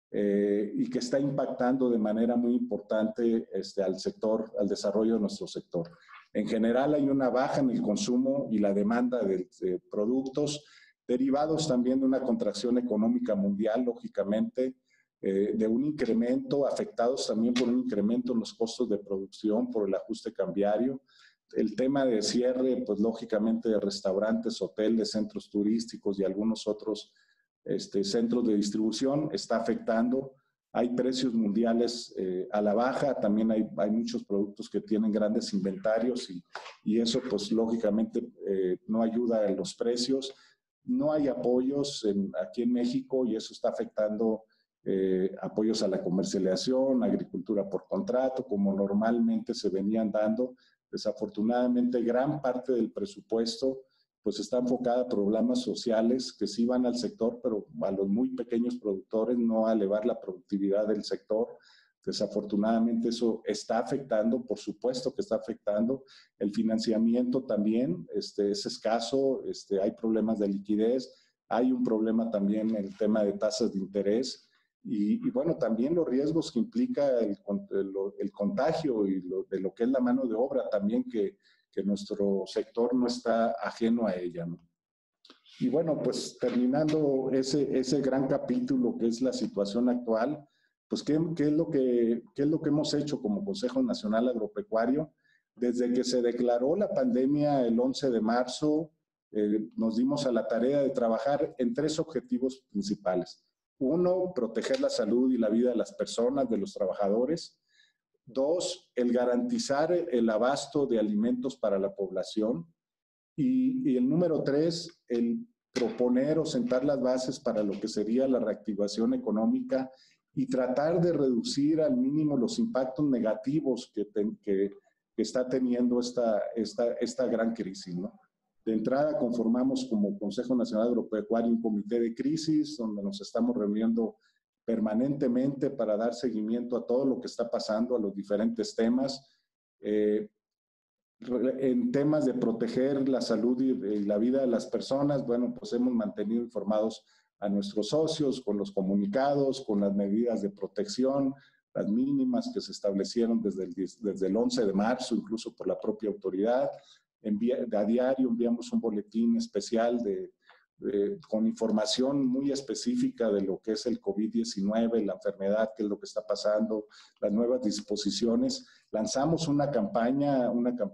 y que está impactando de manera muy importante al sector, al desarrollo de nuestro sector. En general hay una baja en el consumo y la demanda de productos derivados también de una contracción económica mundial, lógicamente, de un incremento, afectados también por un incremento en los costos de producción, por el ajuste cambiario. El tema de cierre, pues lógicamente de restaurantes, hoteles, centros turísticos y algunos otros centros de distribución está afectando. Hay precios mundiales a la baja, también hay muchos productos que tienen grandes inventarios y eso pues lógicamente no ayuda a los precios. No hay apoyos aquí en México y eso está afectando apoyos a la comercialización, agricultura por contrato, como normalmente se venían dando. Desafortunadamente, gran parte del presupuesto pues está enfocada a problemas sociales que sí van al sector, pero a los muy pequeños productores, no a elevar la productividad del sector. Desafortunadamente eso está afectando, por supuesto que está afectando. El financiamiento también es escaso, hay problemas de liquidez, hay un problema también en el tema de tasas de interés. Y bueno, también los riesgos que implica el contagio y de lo que es la mano de obra también, que nuestro sector no está ajeno a ella, ¿no? Y bueno, pues terminando ese gran capítulo que es la situación actual, pues ¿qué es lo que hemos hecho como Consejo Nacional Agropecuario? Desde que se declaró la pandemia el 11 de marzo, nos dimos a la tarea de trabajar en 3 objetivos principales. 1, proteger la salud y la vida de las personas, de los trabajadores. 2, el garantizar el abasto de alimentos para la población. Y el número 3, el proponer o sentar las bases para lo que sería la reactivación económica y tratar de reducir al mínimo los impactos negativos que está teniendo esta gran crisis, ¿no? De entrada, conformamos como Consejo Nacional Agropecuario un comité de crisis donde nos estamos reuniendo permanentemente para dar seguimiento a todo lo que está pasando, a los diferentes temas. En temas de proteger la salud y la vida de las personas, bueno, pues hemos mantenido informados a nuestros socios con los comunicados, con las medidas de protección, las mínimas que se establecieron desde el 11 de marzo, incluso por la propia autoridad. A diario enviamos un boletín especial con información muy específica de lo que es el COVID-19, la enfermedad, qué es lo que está pasando, las nuevas disposiciones. Lanzamos una campaña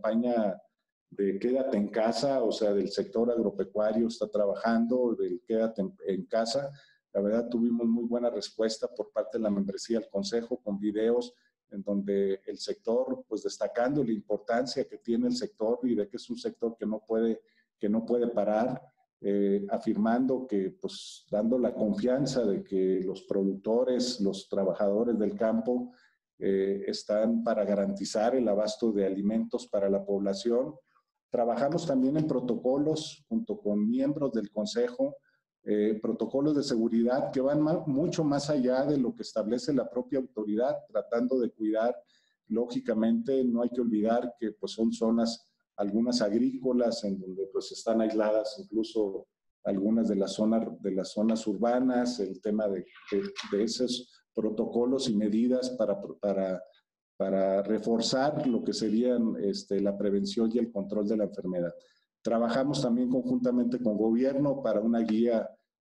de quédate en casa, o sea, del sector agropecuario está trabajando, del quédate en casa. La verdad tuvimos muy buena respuesta por parte de la membresía del Consejo con videos en donde el sector, pues destacando la importancia que tiene el sector y de que es un sector que no puede parar, afirmando que, pues dando la confianza de que los productores, los trabajadores del campo están para garantizar el abasto de alimentos para la población. Trabajamos también en protocolos junto con miembros del Consejo, protocolos de seguridad que van mucho más allá de lo que establece la propia autoridad, tratando de cuidar, lógicamente, no hay que olvidar que pues, son zonas, algunas agrícolas, en donde pues, están aisladas incluso algunas de las zonas urbanas, el tema de esos protocolos y medidas para reforzar lo que serían la prevención y el control de la enfermedad. Trabajamos también conjuntamente con gobierno para una guía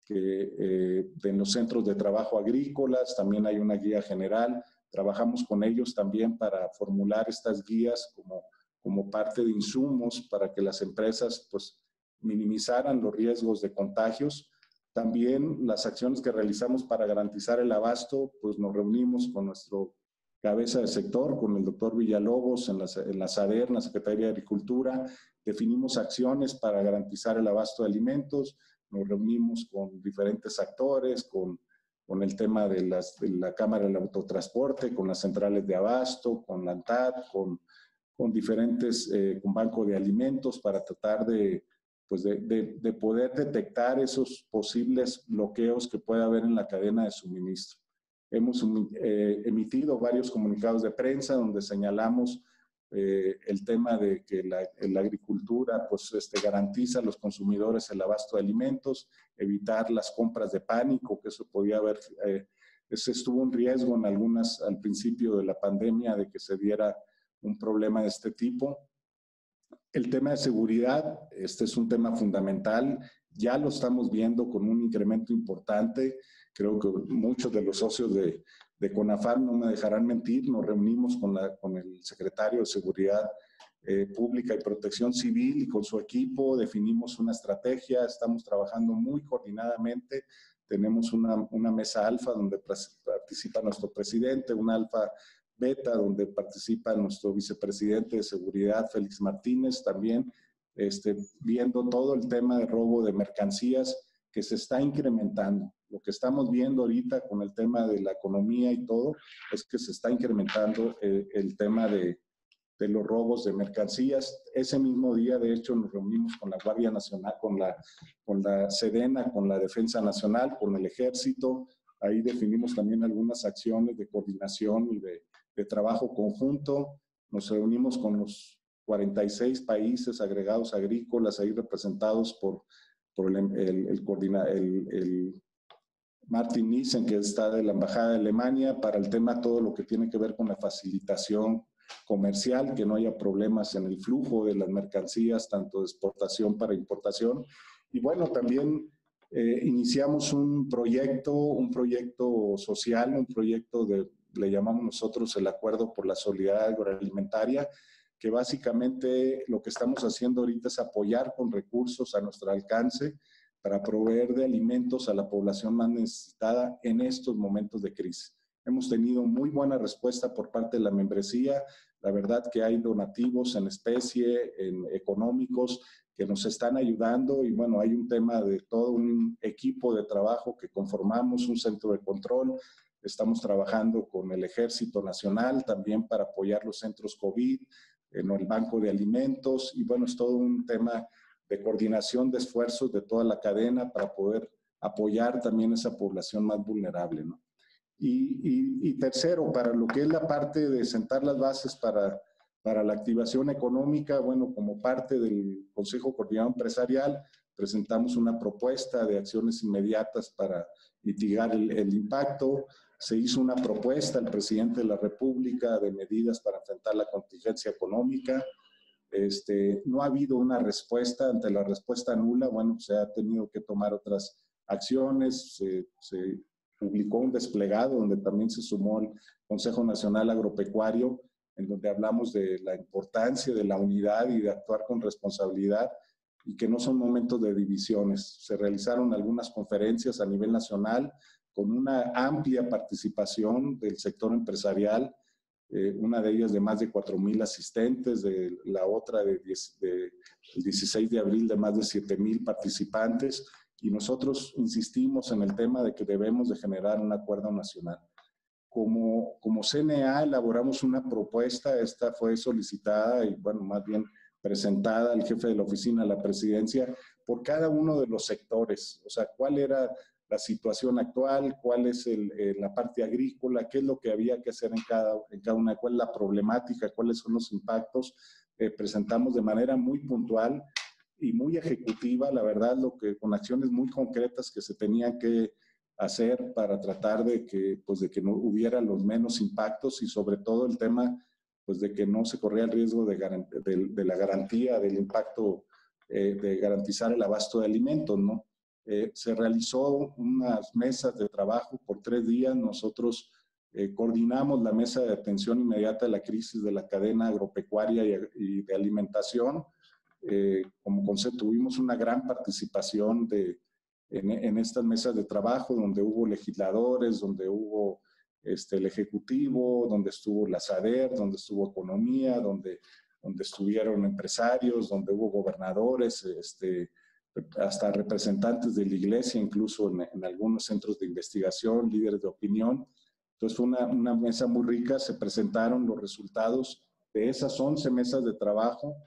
en los centros de trabajo agrícolas, también hay una guía general. Trabajamos con ellos también para formular estas guías como parte de insumos para que las empresas pues, minimizaran los riesgos de contagios. También las acciones que realizamos para garantizar el abasto, pues nos reunimos con nuestro cabeza de sector, con el doctor Villalobos en la SADER, en la Secretaría de Agricultura. Definimos acciones para garantizar el abasto de alimentos, nos reunimos con diferentes actores, con el tema de la Cámara del Autotransporte, con las centrales de abasto, con la ANTAD, con diferentes, con banco de alimentos para tratar de poder detectar esos posibles bloqueos que pueda haber en la cadena de suministro. Hemos emitido varios comunicados de prensa donde señalamos el tema de que la agricultura pues, garantiza a los consumidores el abasto de alimentos, evitar las compras de pánico, que eso podía haber, estuvo un riesgo en al principio de la pandemia de que se diera un problema de este tipo. El tema de seguridad, es un tema fundamental, ya lo estamos viendo con un incremento importante. Creo que muchos de los socios de CONAFAR no me dejarán mentir, nos reunimos con el secretario de Seguridad Pública y Protección Civil y con su equipo definimos una estrategia, estamos trabajando muy coordinadamente, tenemos una mesa alfa donde participa nuestro presidente, una alfa beta donde participa nuestro vicepresidente de Seguridad, Félix Martínez, también viendo todo el tema de robo de mercancías que se está incrementando. Lo que estamos viendo ahorita con el tema de la economía y todo es que se está incrementando el tema de los robos de mercancías. Ese mismo día, de hecho, nos reunimos con la Guardia Nacional, con la Sedena, con la Defensa Nacional, con el Ejército. Ahí definimos también algunas acciones de coordinación y de trabajo conjunto. Nos reunimos con los 46 países agregados agrícolas, ahí representados por el Martin Nissen, que está de la Embajada de Alemania, para el tema todo lo que tiene que ver con la facilitación comercial, que no haya problemas en el flujo de las mercancías, tanto de exportación para importación. Y bueno, también iniciamos un proyecto social, un proyecto le llamamos nosotros el Acuerdo por la Solidaridad Agroalimentaria, que básicamente lo que estamos haciendo ahorita es apoyar con recursos a nuestro alcance para proveer de alimentos a la población más necesitada en estos momentos de crisis. Hemos tenido muy buena respuesta por parte de la membresía. La verdad que hay donativos en especie, económicos, que nos están ayudando y bueno, hay un tema de todo un equipo de trabajo que conformamos, un centro de control, Estamos trabajando con el Ejército Nacional también para apoyar los centros COVID, en el Banco de Alimentos, y bueno, es todo un tema de coordinación de esfuerzos de toda la cadena para poder apoyar también a esa población más vulnerable, ¿no? Y tercero, para lo que es la parte de sentar las bases para la activación económica, bueno, como parte del Consejo Coordinador Empresarial, presentamos una propuesta de acciones inmediatas para mitigar el impacto. Se hizo una propuesta al presidente de la República de medidas para enfrentar la contingencia económica. No ha habido una respuesta. Ante la respuesta nula, bueno, se ha tenido que tomar otras acciones. Se publicó un desplegado donde también se sumó el Consejo Nacional Agropecuario, en donde hablamos de la importancia de la unidad y de actuar con responsabilidad, y que no son momentos de divisiones. Se realizaron algunas conferencias a nivel nacional con una amplia participación del sector empresarial, una de ellas de más de 4,000 asistentes, la otra el 16 de abril de más de 7,000 participantes, y nosotros insistimos en el tema de que debemos de generar un acuerdo nacional. Como CNA elaboramos una propuesta, esta fue solicitada y bueno, más bien presentada al jefe de la oficina, a la presidencia, por cada uno de los sectores. O sea, cuál era la situación actual, cuál es la parte agrícola, qué es lo que había que hacer en cada una, cuál es la problemática, cuáles son los impactos. Presentamos de manera muy puntual y muy ejecutiva, la verdad, con acciones muy concretas que se tenían que hacer para tratar de que no hubiera los menos impactos, y sobre todo el tema pues de que no se corría el riesgo de la garantía del impacto, de garantizar el abasto de alimentos, ¿no? Se realizó unas mesas de trabajo por 3 días. Nosotros coordinamos la mesa de atención inmediata a la crisis de la cadena agropecuaria y de alimentación. Como concepto, tuvimos una gran participación en estas mesas de trabajo, donde hubo legisladores, donde hubo el Ejecutivo, donde estuvo la SADER, donde estuvo Economía, donde estuvieron empresarios, donde hubo gobernadores, hasta representantes de la iglesia, incluso en algunos centros de investigación, líderes de opinión. Entonces fue una mesa muy rica. Se presentaron los resultados de esas 11 mesas de trabajo.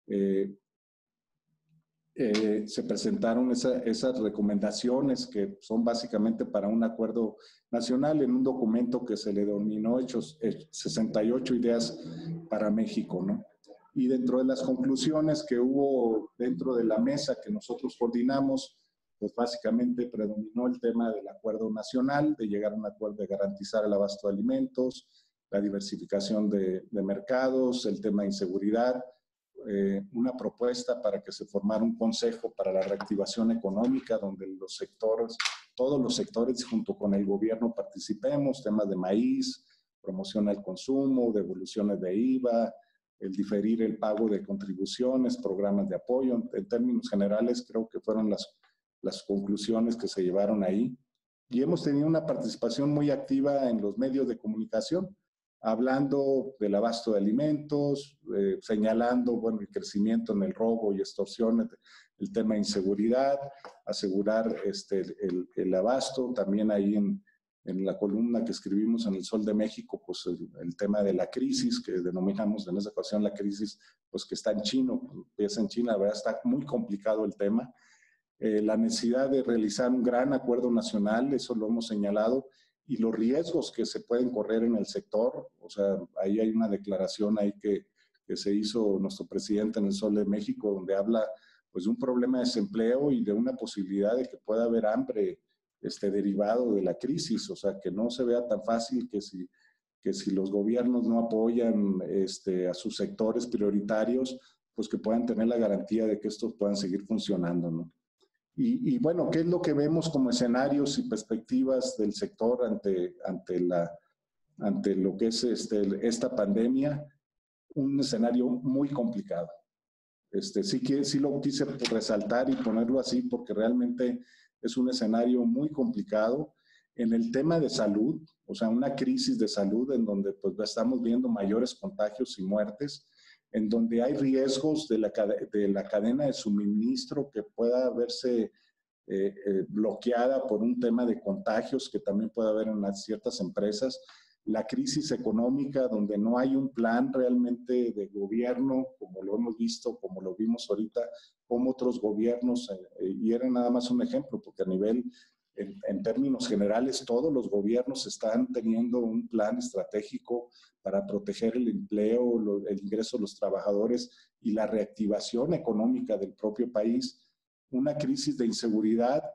Se presentaron esas recomendaciones que son básicamente para un acuerdo nacional en un documento que se le denominó 68 ideas para México, ¿no? Y dentro de las conclusiones que hubo dentro de la mesa que nosotros coordinamos, pues básicamente predominó el tema del acuerdo nacional, de llegar a un acuerdo de garantizar el abasto de alimentos, la diversificación de mercados, el tema de inseguridad, una propuesta para que se formara un consejo para la reactivación económica, donde todos los sectores junto con el gobierno participemos, temas de maíz, promoción al consumo, devoluciones de IVA, el diferir el pago de contribuciones, programas de apoyo. En términos generales, creo que fueron las conclusiones que se llevaron ahí. Y hemos tenido una participación muy activa en los medios de comunicación, hablando del abasto de alimentos, señalando, bueno, el crecimiento en el robo y extorsión, el tema de inseguridad, asegurar el abasto. También ahí en la columna que escribimos en El Sol de México, pues el tema de la crisis, que denominamos en esa ocasión la crisis, pues que está en China, empieza en China, la verdad está muy complicado el tema. La necesidad de realizar un gran acuerdo nacional, eso lo hemos señalado, y los riesgos que se pueden correr en el sector. O sea, ahí hay una declaración ahí que se hizo nuestro presidente en El Sol de México, donde habla pues de un problema de desempleo y de una posibilidad de que pueda haber hambre derivado de la crisis. O sea, que no se vea tan fácil que si los gobiernos no apoyan a sus sectores prioritarios, pues que puedan tener la garantía de que estos puedan seguir funcionando, ¿no? Y bueno, ¿qué es lo que vemos como escenarios y perspectivas del sector ante lo que es esta pandemia? Un escenario muy complicado. Sí lo quise resaltar y ponerlo así porque realmente es un escenario muy complicado en el tema de salud, o sea, una crisis de salud en donde pues estamos viendo mayores contagios y muertes, en donde hay riesgos de la cadena de suministro que pueda verse bloqueada por un tema de contagios que también puede haber en ciertas empresas, la crisis económica donde no hay un plan realmente de gobierno, como lo hemos visto, como lo vimos ahorita, como otros gobiernos, y era nada más un ejemplo, porque a nivel, en términos generales, todos los gobiernos están teniendo un plan estratégico para proteger el empleo, el ingreso de los trabajadores y la reactivación económica del propio país. Una crisis de inseguridad,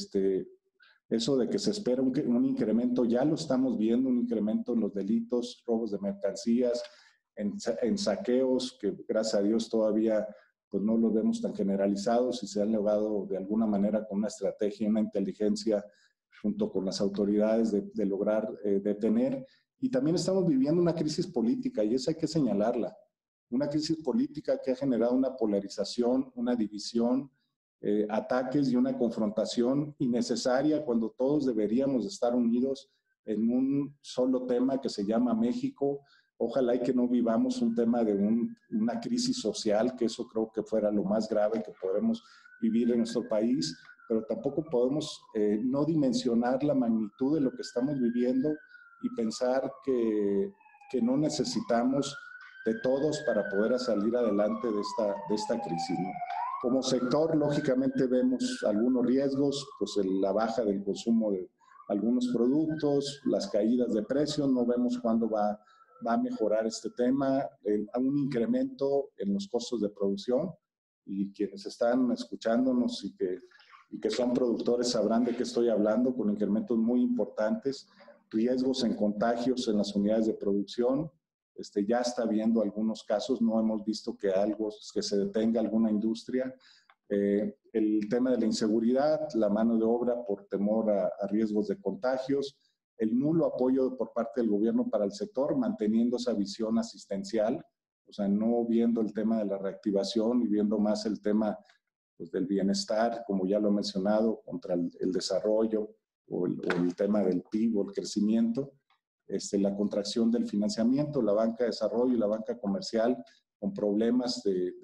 eso de que se espera un incremento, ya lo estamos viendo, un incremento en los delitos, robos de mercancías, en saqueos, que gracias a Dios todavía pues no los vemos tan generalizados y se han logrado de alguna manera con una estrategia, una inteligencia junto con las autoridades de lograr detener. Y también estamos viviendo una crisis política y esa hay que señalarla. Una crisis política que ha generado una polarización, una división, ataques y una confrontación innecesaria cuando todos deberíamos estar unidos en un solo tema que se llama México. Ojalá y que no vivamos un tema de una crisis social, que eso creo que fuera lo más grave que podemos vivir en nuestro país, pero tampoco podemos no dimensionar la magnitud de lo que estamos viviendo y pensar que no necesitamos de todos para poder salir adelante de esta crisis, ¿no? Como sector, lógicamente vemos algunos riesgos, pues la baja del consumo de algunos productos, las caídas de precios, no vemos cuándo va a mejorar este tema, un incremento en los costos de producción, y quienes están escuchándonos y que son productores sabrán de qué estoy hablando, con incrementos muy importantes, riesgos en contagios en las unidades de producción. Ya está habiendo algunos casos, no hemos visto que se detenga alguna industria. El tema de la inseguridad, la mano de obra por temor a riesgos de contagios, el nulo apoyo por parte del gobierno para el sector, manteniendo esa visión asistencial, o sea, no viendo el tema de la reactivación y viendo más el tema pues, del bienestar, como ya lo he mencionado, contra el desarrollo o el tema del PIB o el crecimiento. La contracción del financiamiento, la banca de desarrollo y la banca comercial con problemas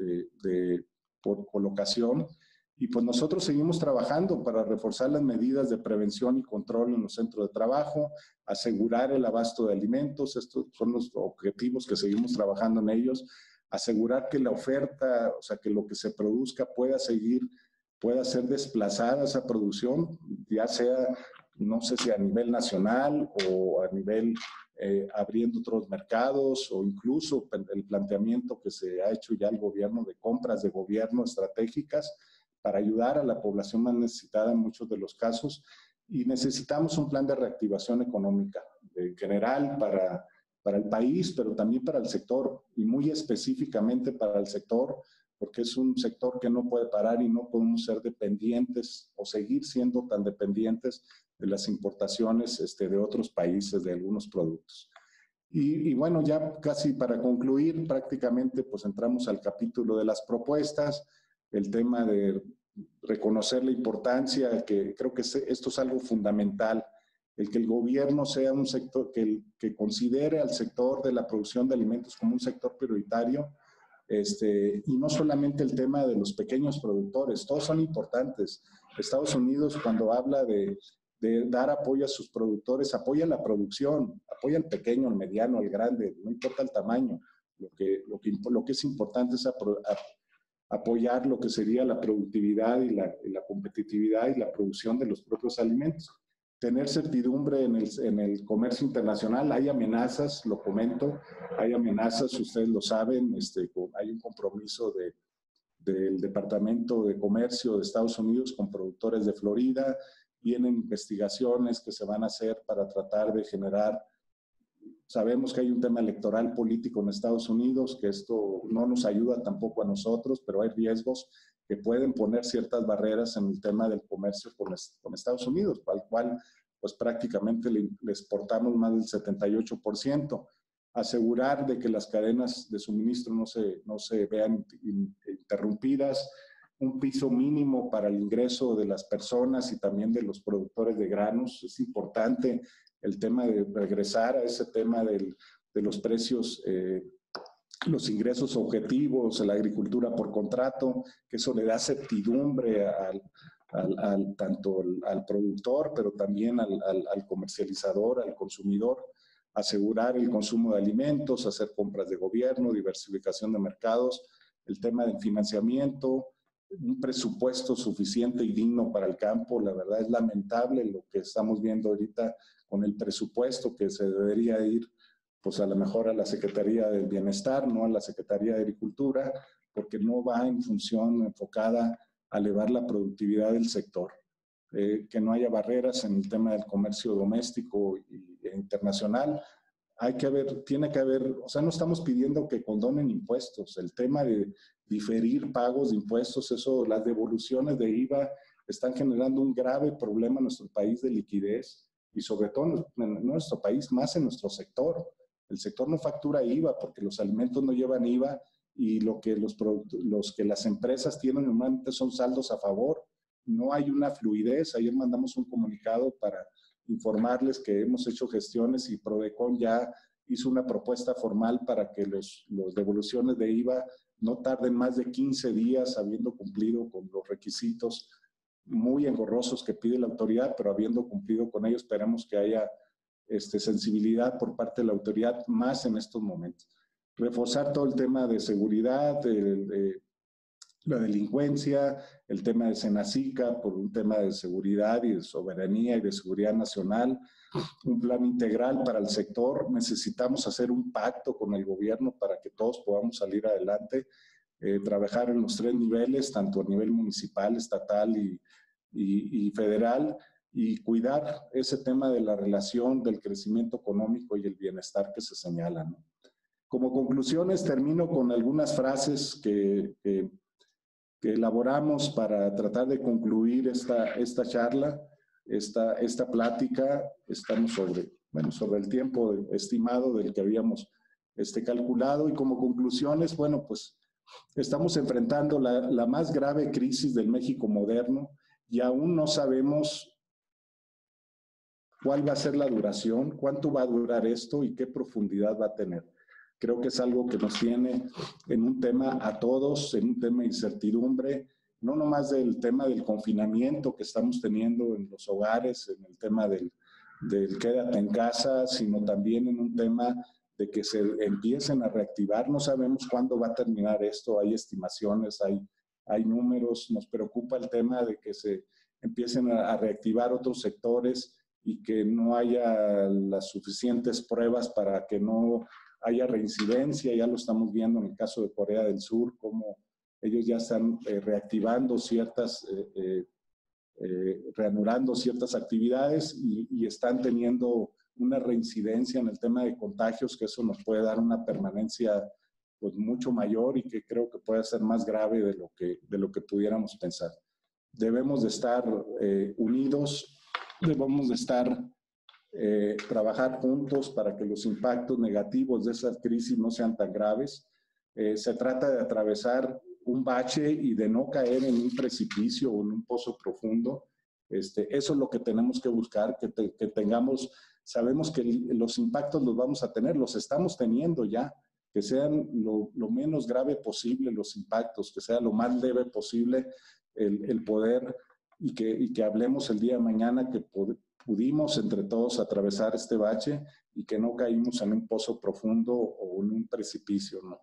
por colocación. Y pues nosotros seguimos trabajando para reforzar las medidas de prevención y control en los centros de trabajo, asegurar el abasto de alimentos, estos son los objetivos que seguimos trabajando en ellos, asegurar que la oferta, o sea, que lo que se produzca pueda ser desplazada esa producción, ya sea no sé si a nivel nacional o a nivel abriendo otros mercados o incluso el planteamiento que se ha hecho ya el gobierno de compras de gobierno estratégicas para ayudar a la población más necesitada en muchos de los casos. Y necesitamos un plan de reactivación económica en general para el país, pero también para el sector y muy específicamente para el sector, porque es un sector que no puede parar y no podemos ser dependientes o seguir siendo tan dependientes de las importaciones de otros países, de algunos productos. Y bueno, ya casi para concluir, prácticamente pues entramos al capítulo de las propuestas, el tema de reconocer la importancia, que creo que esto es algo fundamental, el que el gobierno sea un sector, que considere al sector de la producción de alimentos como un sector prioritario, y no solamente el tema de los pequeños productores, todos son importantes. Estados Unidos, cuando habla de dar apoyo a sus productores, apoya la producción, apoya al pequeño, al mediano, al grande, no importa el tamaño. Lo que es importante es apoyar lo que sería la productividad y la competitividad y la producción de los propios alimentos. Tener certidumbre en el comercio internacional. Hay amenazas, lo comento, hay amenazas, ustedes lo saben, hay un compromiso del Departamento de Comercio de Estados Unidos con productores de Florida. Vienen investigaciones que se van a hacer para tratar de generar. Sabemos que hay un tema electoral político en Estados Unidos, que esto no nos ayuda tampoco a nosotros, pero hay riesgos que pueden poner ciertas barreras en el tema del comercio con Estados Unidos, al cual pues prácticamente le exportamos más del 78%. Asegurar de que las cadenas de suministro no se vean interrumpidas, un piso mínimo para el ingreso de las personas y también de los productores de granos. Es importante el tema de regresar a ese tema de los precios, los ingresos objetivos, la agricultura por contrato, que eso le da certidumbre tanto al productor, pero también al comercializador, al consumidor, asegurar el consumo de alimentos, hacer compras de gobierno, diversificación de mercados, el tema del financiamiento, un presupuesto suficiente y digno para el campo. La verdad es lamentable lo que estamos viendo ahorita con el presupuesto que se debería ir, pues a lo mejor a la Secretaría del Bienestar, no a la Secretaría de Agricultura, porque no va en función enfocada a elevar la productividad del sector. Que no haya barreras en el tema del comercio doméstico e internacional. Tiene que haber, o sea, no estamos pidiendo que condonen impuestos. El tema de diferir pagos de impuestos, eso, las devoluciones de IVA están generando un grave problema en nuestro país de liquidez y sobre todo en nuestro país, más en nuestro sector. El sector no factura IVA porque los alimentos no llevan IVA y lo que las empresas tienen normalmente son saldos a favor. No hay una fluidez. Ayer mandamos un comunicado para informarles que hemos hecho gestiones y Prodecon ya hizo una propuesta formal para que los devoluciones de IVA no tarden más de 15 días habiendo cumplido con los requisitos muy engorrosos que pide la autoridad, pero habiendo cumplido con ellos, esperemos que haya sensibilidad por parte de la autoridad más en estos momentos. Reforzar todo el tema de seguridad, la delincuencia, el tema de Senacica por un tema de seguridad y de soberanía y de seguridad nacional, un plan integral para el sector. Necesitamos hacer un pacto con el gobierno para que todos podamos salir adelante, trabajar en los 3 niveles, tanto a nivel municipal, estatal y federal, y cuidar ese tema de la relación del crecimiento económico y el bienestar que se señala, ¿no? Como conclusiones, termino con algunas frases que elaboramos para tratar de concluir esta charla, esta plática. Estamos sobre el tiempo estimado del que habíamos calculado, y como conclusiones, bueno, pues estamos enfrentando la más grave crisis del México moderno y aún no sabemos cuál va a ser la duración, cuánto va a durar esto y qué profundidad va a tener. Creo que es algo que nos tiene en un tema a todos, en un tema de incertidumbre, no nomás del tema del confinamiento que estamos teniendo en los hogares, en el tema del quédate en casa, sino también en un tema de que se empiecen a reactivar. No sabemos cuándo va a terminar esto, hay estimaciones, hay números. Nos preocupa el tema de que se empiecen a reactivar otros sectores y que no haya las suficientes pruebas para que no haya reincidencia. Ya lo estamos viendo en el caso de Corea del Sur, como ellos ya están reactivando reanudando ciertas actividades y están teniendo una reincidencia en el tema de contagios, que eso nos puede dar una permanencia pues mucho mayor y que creo que puede ser más grave de lo que pudiéramos pensar. Debemos de estar unidos, debemos de trabajar juntos para que los impactos negativos de esa crisis no sean tan graves. Se trata de atravesar un bache y de no caer en un precipicio o en un pozo profundo. Eso es lo que tenemos que buscar, que tengamos, sabemos que los impactos los vamos a tener, los estamos teniendo ya, que sean lo menos grave posible los impactos, que sea lo más leve posible el poder y que hablemos el día de mañana que pudimos entre todos atravesar este bache y que no caímos en un pozo profundo o en un precipicio, ¿no?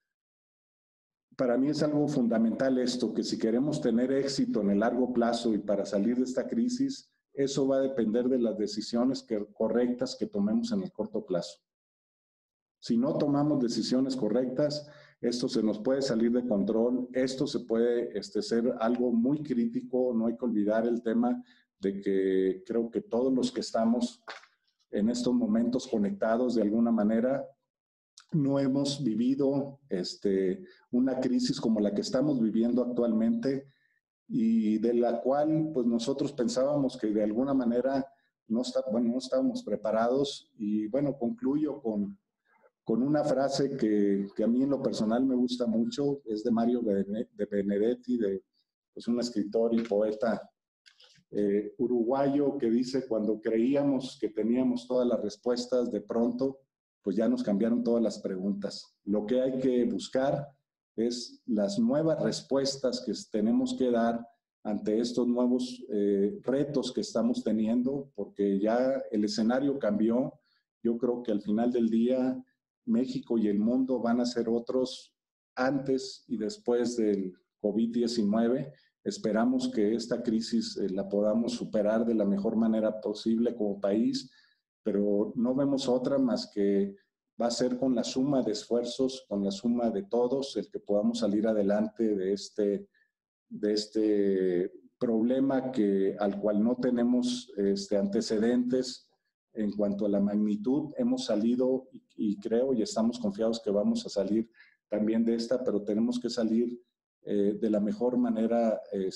Para mí es algo fundamental esto, que si queremos tener éxito en el largo plazo y para salir de esta crisis, eso va a depender de las decisiones correctas que tomemos en el corto plazo. Si no tomamos decisiones correctas, esto se nos puede salir de control, esto se puede ser algo muy crítico. No hay que olvidar el tema de que creo que todos los que estamos en estos momentos conectados de alguna manera, no hemos vivido una crisis como la que estamos viviendo actualmente y de la cual pues nosotros pensábamos que de alguna manera no estábamos preparados. Y bueno, concluyo con una frase que a mí en lo personal me gusta mucho, es de Mario de Benedetti, pues un escritor y poeta uruguayo, que dice: cuando creíamos que teníamos todas las respuestas, de pronto pues ya nos cambiaron todas las preguntas. Lo que hay que buscar es las nuevas respuestas que tenemos que dar ante estos nuevos retos que estamos teniendo, porque ya el escenario cambió. Yo creo que al final del día México y el mundo van a ser otros antes y después del COVID-19. Esperamos que esta crisis la podamos superar de la mejor manera posible como país, pero no vemos otra más que va a ser con la suma de esfuerzos, con la suma de todos, el que podamos salir adelante de este problema al cual no tenemos antecedentes en cuanto a la magnitud. Hemos salido y creo y estamos confiados que vamos a salir también de esta, pero tenemos que salir de la mejor manera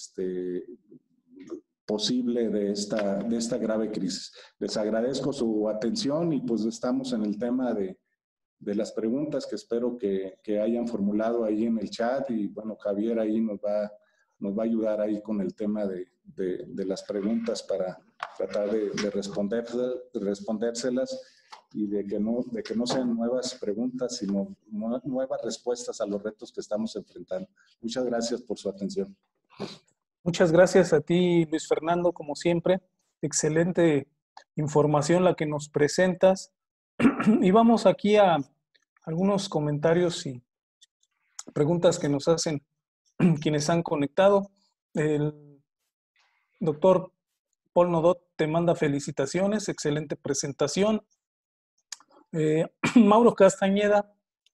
posible de esta grave crisis. Les agradezco su atención y pues estamos en el tema de las preguntas que espero que hayan formulado ahí en el chat, y bueno, Javier ahí nos va a ayudar ahí con el tema de las preguntas para tratar de respondérselas, y de que no sean nuevas preguntas, sino nuevas respuestas a los retos que estamos enfrentando. Muchas gracias por su atención. Muchas gracias a ti, Luis Fernando, como siempre. Excelente información la que nos presentas. Y vamos aquí a algunos comentarios y preguntas que nos hacen quienes han conectado. El doctor Paul Nodot te manda felicitaciones, excelente presentación. Mauro Castañeda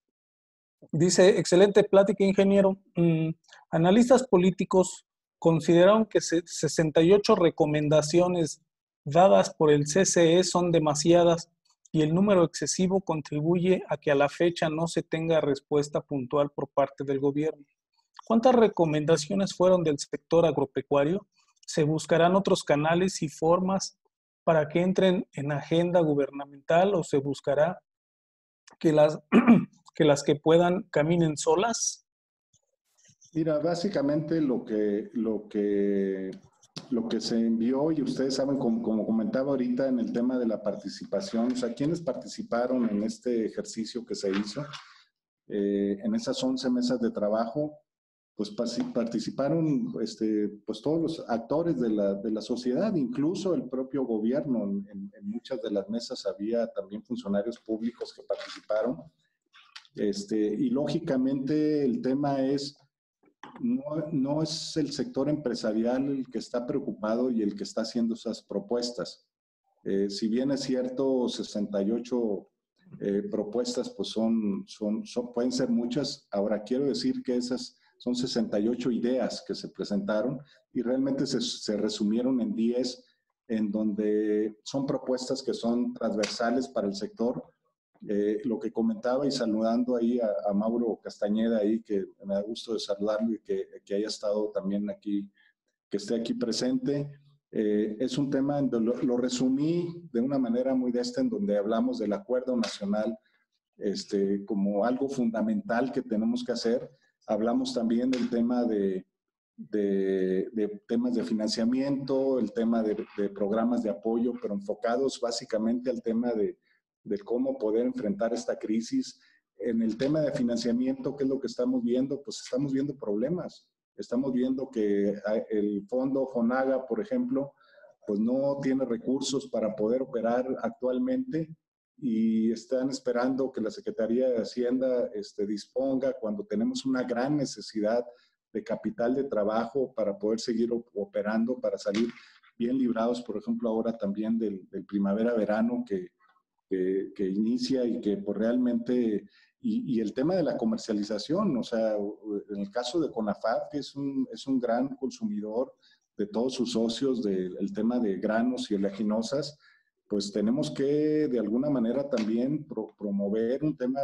dice, excelente plática, ingeniero. Analistas políticos consideraron que 68 recomendaciones dadas por el CCE son demasiadas y el número excesivo contribuye a que a la fecha no se tenga respuesta puntual por parte del gobierno. ¿Cuántas recomendaciones fueron del sector agropecuario? ¿Se buscarán otros canales y formas para que entren en agenda gubernamental o se buscará que las que puedan caminen solas? Mira, básicamente lo que se envió, y ustedes saben, como comentaba ahorita en el tema de la participación, o sea, ¿quiénes participaron en este ejercicio que se hizo? En esas 11 mesas de trabajo, pues participaron pues todos los actores de la sociedad, incluso el propio gobierno. En muchas de las mesas había también funcionarios públicos que participaron. Y lógicamente el tema es, no es el sector empresarial el que está preocupado y el que está haciendo esas propuestas. Si bien es cierto, 68 propuestas pues pueden ser muchas. Ahora quiero decir que esas son 68 ideas que se presentaron y realmente se resumieron en 10, en donde son propuestas que son transversales para el sector. Lo que comentaba, y saludando ahí a Mauro Castañeda, ahí, que me da gusto de saludarlo y que haya estado también aquí, que esté aquí presente. Es un tema, lo resumí de una manera muy en donde hablamos del acuerdo nacional como algo fundamental que tenemos que hacer. Hablamos también del tema de temas de financiamiento, el tema de programas de apoyo, pero enfocados básicamente al tema de cómo poder enfrentar esta crisis. En el tema de financiamiento, ¿qué es lo que estamos viendo? Pues estamos viendo problemas. Estamos viendo que el fondo FONAGA, por ejemplo, pues no tiene recursos para poder operar actualmente, y están esperando que la Secretaría de Hacienda disponga, cuando tenemos una gran necesidad de capital de trabajo para poder seguir operando, para salir bien librados, por ejemplo, ahora también del primavera-verano que inicia, y que pues realmente, y el tema de la comercialización, o sea, en el caso de CONAFAP, que es un gran consumidor de todos sus socios del tema de granos y oleaginosas, pues tenemos que de alguna manera también promover un tema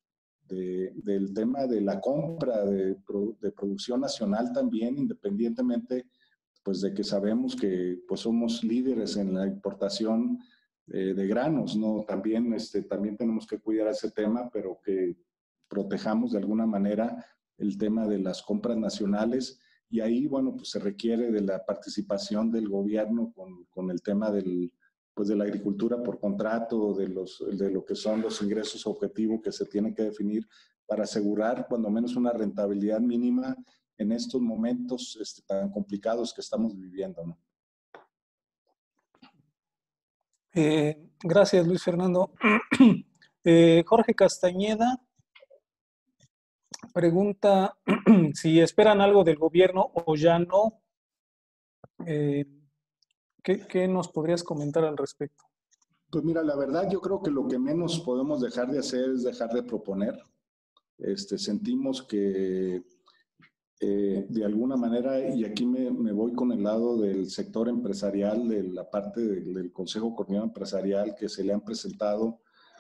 del tema de la compra de producción nacional también, independientemente pues de que sabemos que pues somos líderes en la importación de granos, ¿no? También tenemos que cuidar ese tema, pero que protejamos de alguna manera el tema de las compras nacionales, y ahí, bueno, pues se requiere de la participación del gobierno con el tema pues de la agricultura por contrato, de lo que son los ingresos objetivos que se tienen que definir para asegurar cuando menos una rentabilidad mínima en estos momentos tan complicados que estamos viviendo, ¿no? Gracias, Luis Fernando. Jorge Castañeda pregunta si esperan algo del gobierno o ya no. ¿Qué nos podrías comentar al respecto? Pues mira, la verdad yo creo que lo que menos podemos dejar de hacer es dejar de proponer. Sentimos que de alguna manera, y aquí me voy con el lado del sector empresarial, de la parte del Consejo Coordinador Empresarial, que se le han presentado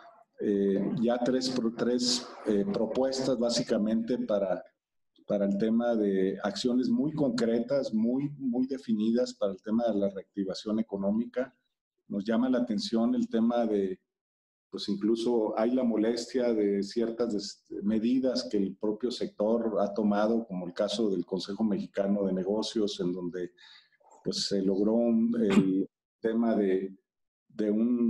ya tres propuestas básicamente para el tema de acciones muy concretas, muy definidas para el tema de la reactivación económica. Nos llama la atención el tema de, pues incluso hay la molestia de ciertas medidas que el propio sector ha tomado, como el caso del Consejo Mexicano de Negocios, en donde pues se logró el tema de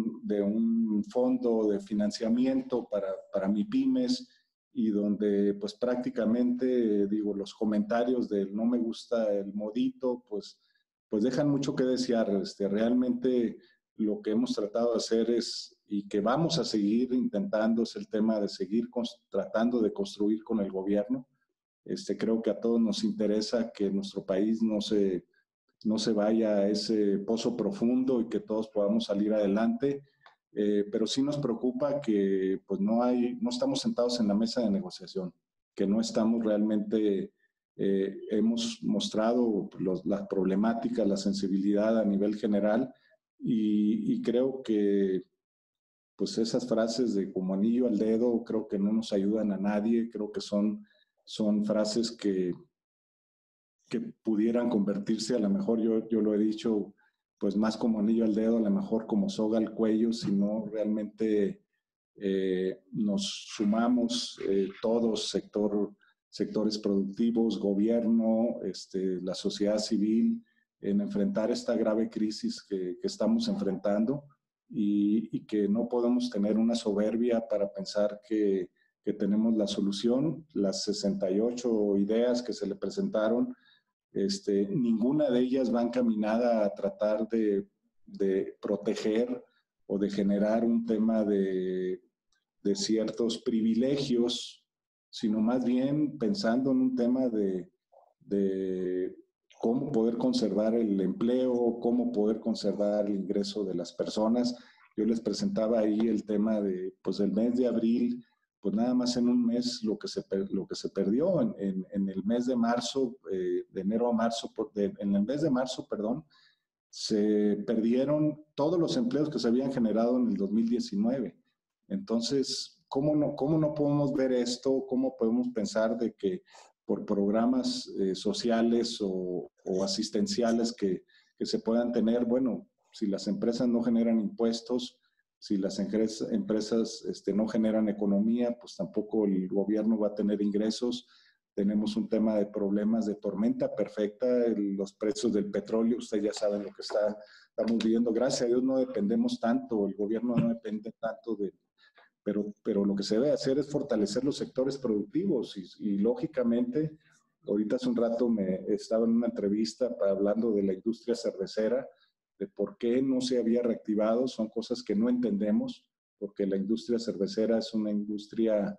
un fondo de financiamiento para MIPYMES, y donde pues prácticamente, digo, los comentarios del no me gusta el modito, pues dejan mucho que desear. Realmente lo que hemos tratado de hacer es, y que vamos a seguir intentando, es el tema de seguir tratando de construir con el gobierno. Creo que a todos nos interesa que nuestro país no se vaya a ese pozo profundo y que todos podamos salir adelante. Pero sí nos preocupa que pues no estamos sentados en la mesa de negociación, que no estamos realmente, hemos mostrado las problemáticas, la sensibilidad a nivel general, y creo que pues esas frases de como anillo al dedo creo que no nos ayudan a nadie. Creo que son frases que pudieran convertirse, a lo mejor yo lo he dicho, pues más como anillo al dedo, a lo mejor como soga al cuello, si no realmente nos sumamos todos, sectores productivos, gobierno, la sociedad civil, en enfrentar esta grave crisis que estamos enfrentando, y que no podemos tener una soberbia para pensar que tenemos la solución. Las 68 ideas que se le presentaron, ninguna de ellas va encaminada a tratar de proteger o de generar un tema de ciertos privilegios, sino más bien pensando en un tema de cómo poder conservar el empleo, cómo poder conservar el ingreso de las personas. Yo les presentaba ahí el tema de, pues, el mes de abril, pues nada más en un mes lo que se perdió en el mes de marzo, de enero a marzo, en el mes de marzo, perdón, se perdieron todos los empleos que se habían generado en el 2019. Entonces, ¿cómo no podemos ver esto? ¿Cómo podemos pensar de que por programas sociales o asistenciales que se puedan tener, bueno, si las empresas no generan impuestos, si las empresas no generan economía, pues tampoco el gobierno va a tener ingresos? Tenemos un tema de problemas de tormenta perfecta, los precios del petróleo, ustedes ya saben lo que estamos viendo. Gracias a Dios no dependemos tanto, el gobierno no depende tanto pero lo que se debe hacer es fortalecer los sectores productivos, y lógicamente, ahorita hace un rato estaba en una entrevista hablando de la industria cervecera, de por qué no se había reactivado. Son cosas que no entendemos, porque la industria cervecera es una industria,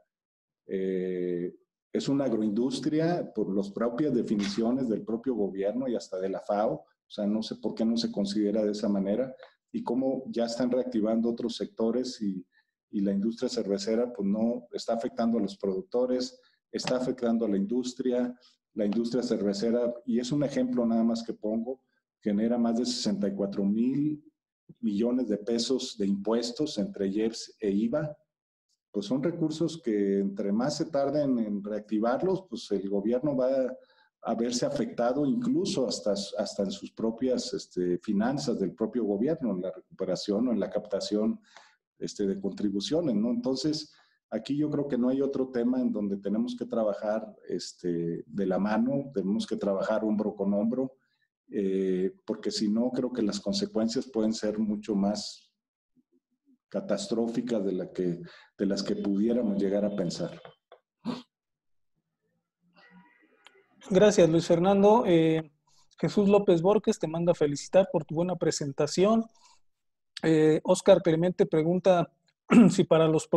es una agroindustria por las propias definiciones del propio gobierno y hasta de la FAO. O sea, no sé por qué no se considera de esa manera, y cómo ya están reactivando otros sectores, y la industria cervecera pues no está afectando a los productores, está afectando a la industria cervecera. Y es un ejemplo nada más que pongo, genera más de 64,000 millones de pesos de impuestos entre IEPS e IVA. Pues son recursos que entre más se tarden en reactivarlos, pues el gobierno va a verse afectado, incluso hasta en sus propias finanzas del propio gobierno, en la recuperación o en la captación de contribuciones, ¿no? Entonces, aquí yo creo que no hay otro tema en donde tenemos que trabajar de la mano, tenemos que trabajar hombro con hombro, porque si no, creo que las consecuencias pueden ser mucho más catastróficas de las que pudiéramos llegar a pensar. Gracias, Luis Fernando. Jesús López Borges te manda a felicitar por tu buena presentación. Oscar Clemente pregunta si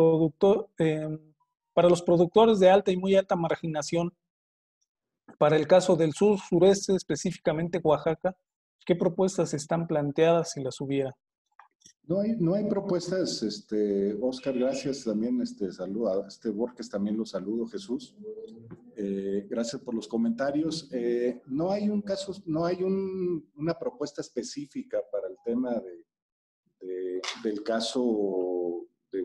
para los productores de alta y muy alta marginación, para el caso del sur sureste, específicamente Oaxaca, ¿qué propuestas están planteadas si las hubiera? No hay propuestas, Oscar, gracias también, saludo a Borges, también lo saludo, Jesús. Gracias por los comentarios. No hay un caso, no hay una propuesta específica para el tema del caso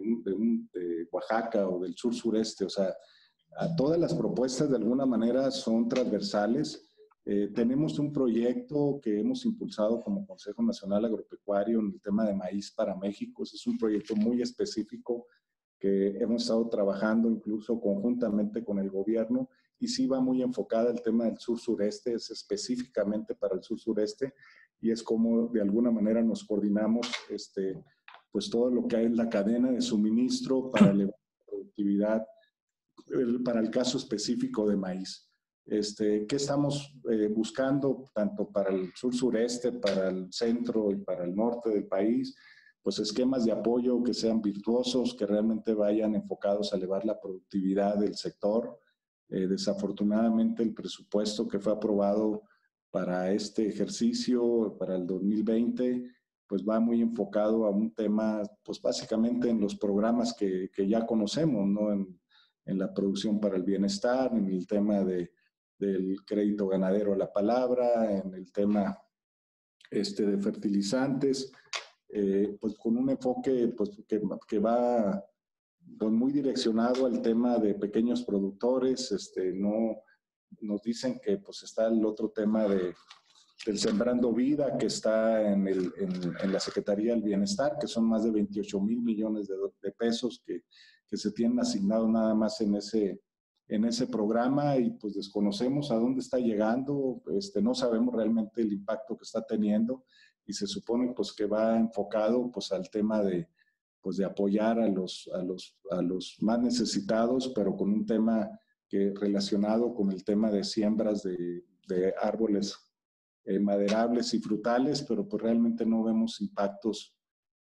de Oaxaca o del sur sureste. O sea, a todas las propuestas de alguna manera son transversales. Tenemos un proyecto que hemos impulsado como Consejo Nacional Agropecuario en el tema de maíz para México. Ese es un proyecto muy específico que hemos estado trabajando incluso conjuntamente con el gobierno y sí va muy enfocada al tema del sur-sureste, es específicamente para el sur-sureste y es como de alguna manera nos coordinamos pues todo lo que hay en la cadena de suministro para elevar la productividad para el caso específico de maíz. ¿Qué estamos buscando tanto para el sur-sureste, para el centro y para el norte del país? Pues esquemas de apoyo que sean virtuosos, que realmente vayan enfocados a elevar la productividad del sector. Desafortunadamente el presupuesto que fue aprobado para este ejercicio, para el 2020, pues va muy enfocado a un tema, pues básicamente en los programas que ya conocemos, ¿no? En la producción para el bienestar, en el tema del crédito ganadero a la palabra, en el tema de fertilizantes, pues con un enfoque pues, que va pues, muy direccionado al tema de pequeños productores. No, nos dicen que pues está el otro tema del Sembrando Vida, que está en la Secretaría del Bienestar, que son más de 28 mil millones de pesos que se tienen asignados nada más en ese programa y pues desconocemos a dónde está llegando, no sabemos realmente el impacto que está teniendo y se supone pues que va enfocado pues al tema pues de apoyar a los más necesitados, pero con un tema relacionado con el tema de siembras de árboles maderables y frutales, pero pues realmente no vemos impactos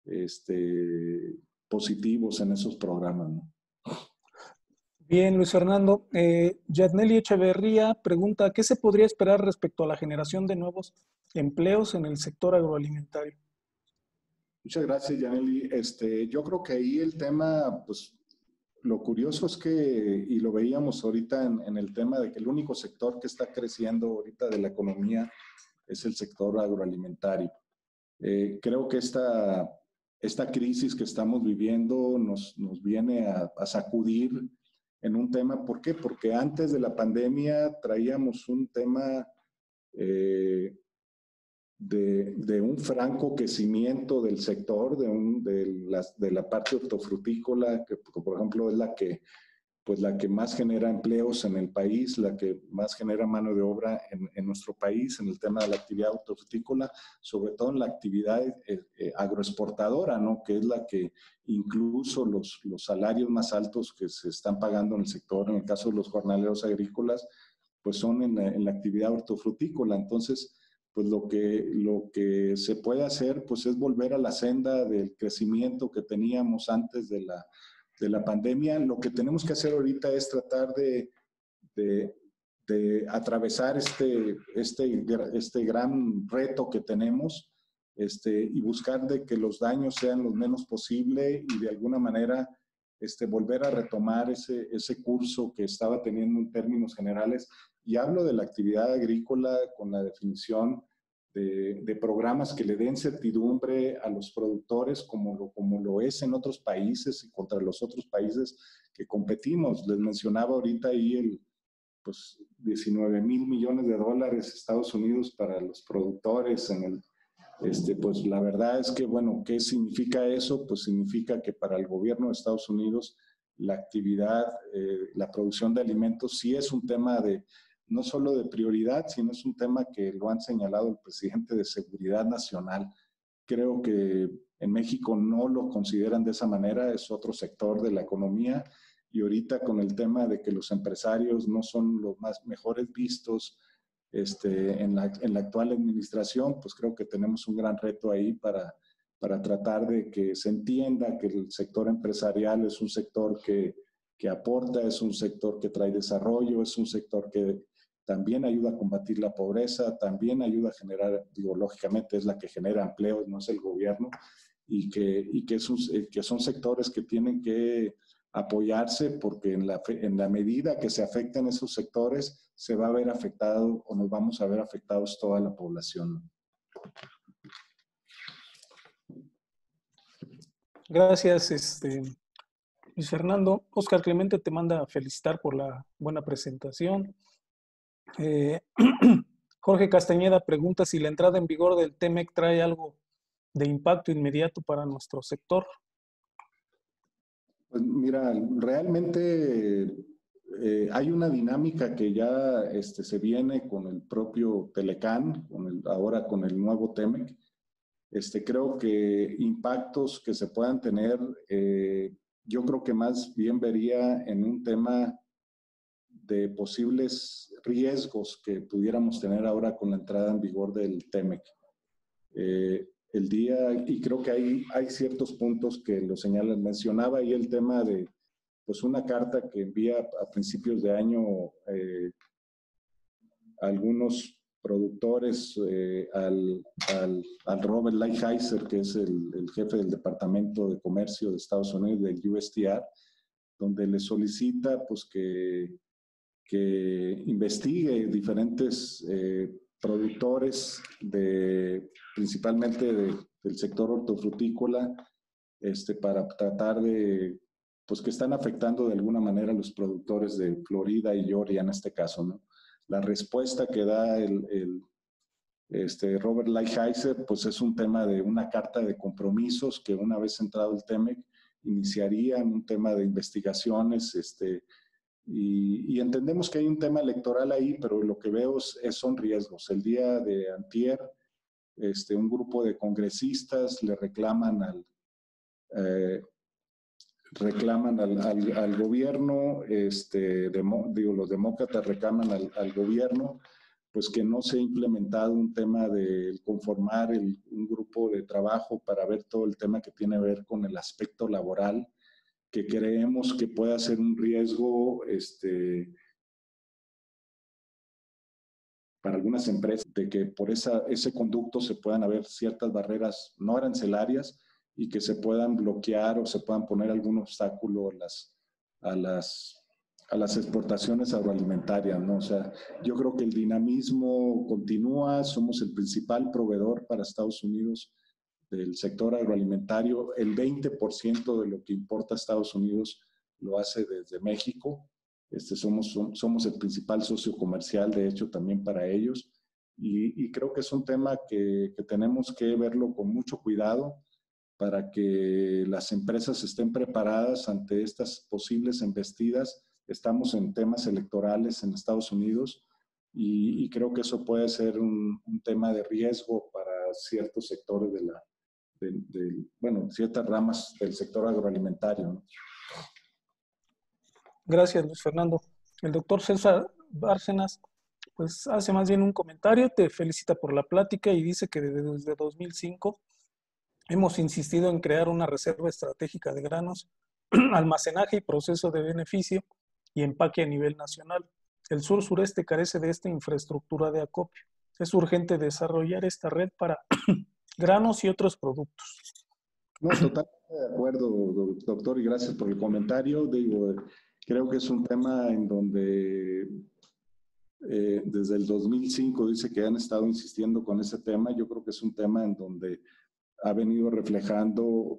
positivos en esos programas, ¿no? Bien, Luis Fernando. Yadneli Echeverría pregunta, ¿qué se podría esperar respecto a la generación de nuevos empleos en el sector agroalimentario? Muchas gracias, Yaneli. Yo creo que ahí el tema, pues, lo curioso es que, y lo veíamos ahorita en el tema de que el único sector que está creciendo ahorita de la economía es el sector agroalimentario. Creo que esta crisis que estamos viviendo nos viene a sacudir en un tema. ¿Por qué? Porque antes de la pandemia traíamos un tema de un franco crecimiento del sector, de la parte hortofrutícola, que por ejemplo es la que más genera empleos en el país, la que más genera mano de obra en nuestro país, en el tema de la actividad hortofrutícola, sobre todo en la actividad agroexportadora, ¿no? Que es la que incluso los salarios más altos que se están pagando en el sector, en el caso de los jornaleros agrícolas, pues son en la actividad hortofrutícola. Entonces, pues lo que se puede hacer pues es volver a la senda del crecimiento que teníamos antes de la pandemia. Lo que tenemos que hacer ahorita es tratar de atravesar este gran reto que tenemos y buscar de que los daños sean los menos posible y de alguna manera volver a retomar ese curso que estaba teniendo en términos generales. Y hablo de la actividad agrícola con la definición de programas que le den certidumbre a los productores como lo es en otros países y contra los otros países que competimos. Les mencionaba ahorita ahí pues 19 mil millones de dólares Estados Unidos para los productores pues la verdad es que, bueno, ¿qué significa eso? Pues significa que para el gobierno de Estados Unidos la actividad, la producción de alimentos sí es un tema no solo de prioridad, sino es un tema que lo han señalado el presidente de seguridad nacional. Creo que en México no lo consideran de esa manera, es otro sector de la economía y ahorita con el tema de que los empresarios no son los más mejores vistos en la actual administración, pues creo que tenemos un gran reto ahí para tratar de que se entienda que el sector empresarial es un sector que aporta, es un sector que trae desarrollo, es un sector que también ayuda a combatir la pobreza, también ayuda a generar, digo, lógicamente es la que genera empleos, no es el gobierno, que son sectores que tienen que apoyarse porque en la medida que se afecten esos sectores, se va a ver afectado o nos vamos a ver afectados toda la población. Gracias, Luis Fernando. Oscar Clemente te manda a felicitar por la buena presentación. Jorge Castañeda pregunta si la entrada en vigor del TEMEC trae algo de impacto inmediato para nuestro sector. Pues mira, realmente hay una dinámica que ya se viene con el propio Telecán, ahora con el nuevo TEMEC. Creo que impactos que se puedan tener, yo creo que más bien vería en un tema de posibles riesgos que pudiéramos tener ahora con la entrada en vigor del TEMEC. Y creo que hay ciertos puntos que lo señalan. Mencionaba ahí el tema de pues una carta que envía a principios de año algunos productores al Robert Lighthizer, que es el jefe del Departamento de Comercio de Estados Unidos, del USTR, donde le solicita pues que investigue diferentes productores principalmente del sector hortofrutícola para tratar de, pues que están afectando de alguna manera a los productores de Florida y Georgia en este caso, ¿no? La respuesta que da Robert Lighthizer, pues es un tema de una carta de compromisos que una vez entrado el TEMEC iniciarían un tema de investigaciones, y entendemos que hay un tema electoral ahí, pero lo que veo son riesgos. El día de antier, un grupo de congresistas le reclaman al gobierno, los demócratas reclaman al gobierno, pues que no se ha implementado un tema de conformar un grupo de trabajo para ver todo el tema que tiene que ver con el aspecto laboral, que creemos que pueda ser un riesgo para algunas empresas, de que por ese conducto se puedan haber ciertas barreras no arancelarias y que se puedan bloquear o se puedan poner algún obstáculo a las exportaciones agroalimentarias, ¿no? O sea, yo creo que el dinamismo continúa, somos el principal proveedor para Estados Unidos del sector agroalimentario. El 20% de lo que importa a Estados Unidos lo hace desde México. Somos el principal socio comercial, de hecho, también para ellos. Y creo que es un tema que tenemos que verlo con mucho cuidado para que las empresas estén preparadas ante estas posibles embestidas. Estamos en temas electorales en Estados Unidos y creo que eso puede ser un tema de riesgo para ciertos sectores ciertas ramas del sector agroalimentario, ¿no? Gracias, Luis Fernando. El doctor César Bárcenas, pues hace más bien un comentario, te felicita por la plática y dice que desde 2005 hemos insistido en crear una reserva estratégica de granos, almacenaje y proceso de beneficio y empaque a nivel nacional. El sur-sureste carece de esta infraestructura de acopio. Es urgente desarrollar esta red para granos y otros productos. No, totalmente de acuerdo, doctor, y gracias por el comentario. Digo, creo que es un tema en donde desde el 2005 dice que han estado insistiendo con ese tema. Yo creo que es un tema en donde ha venido reflejando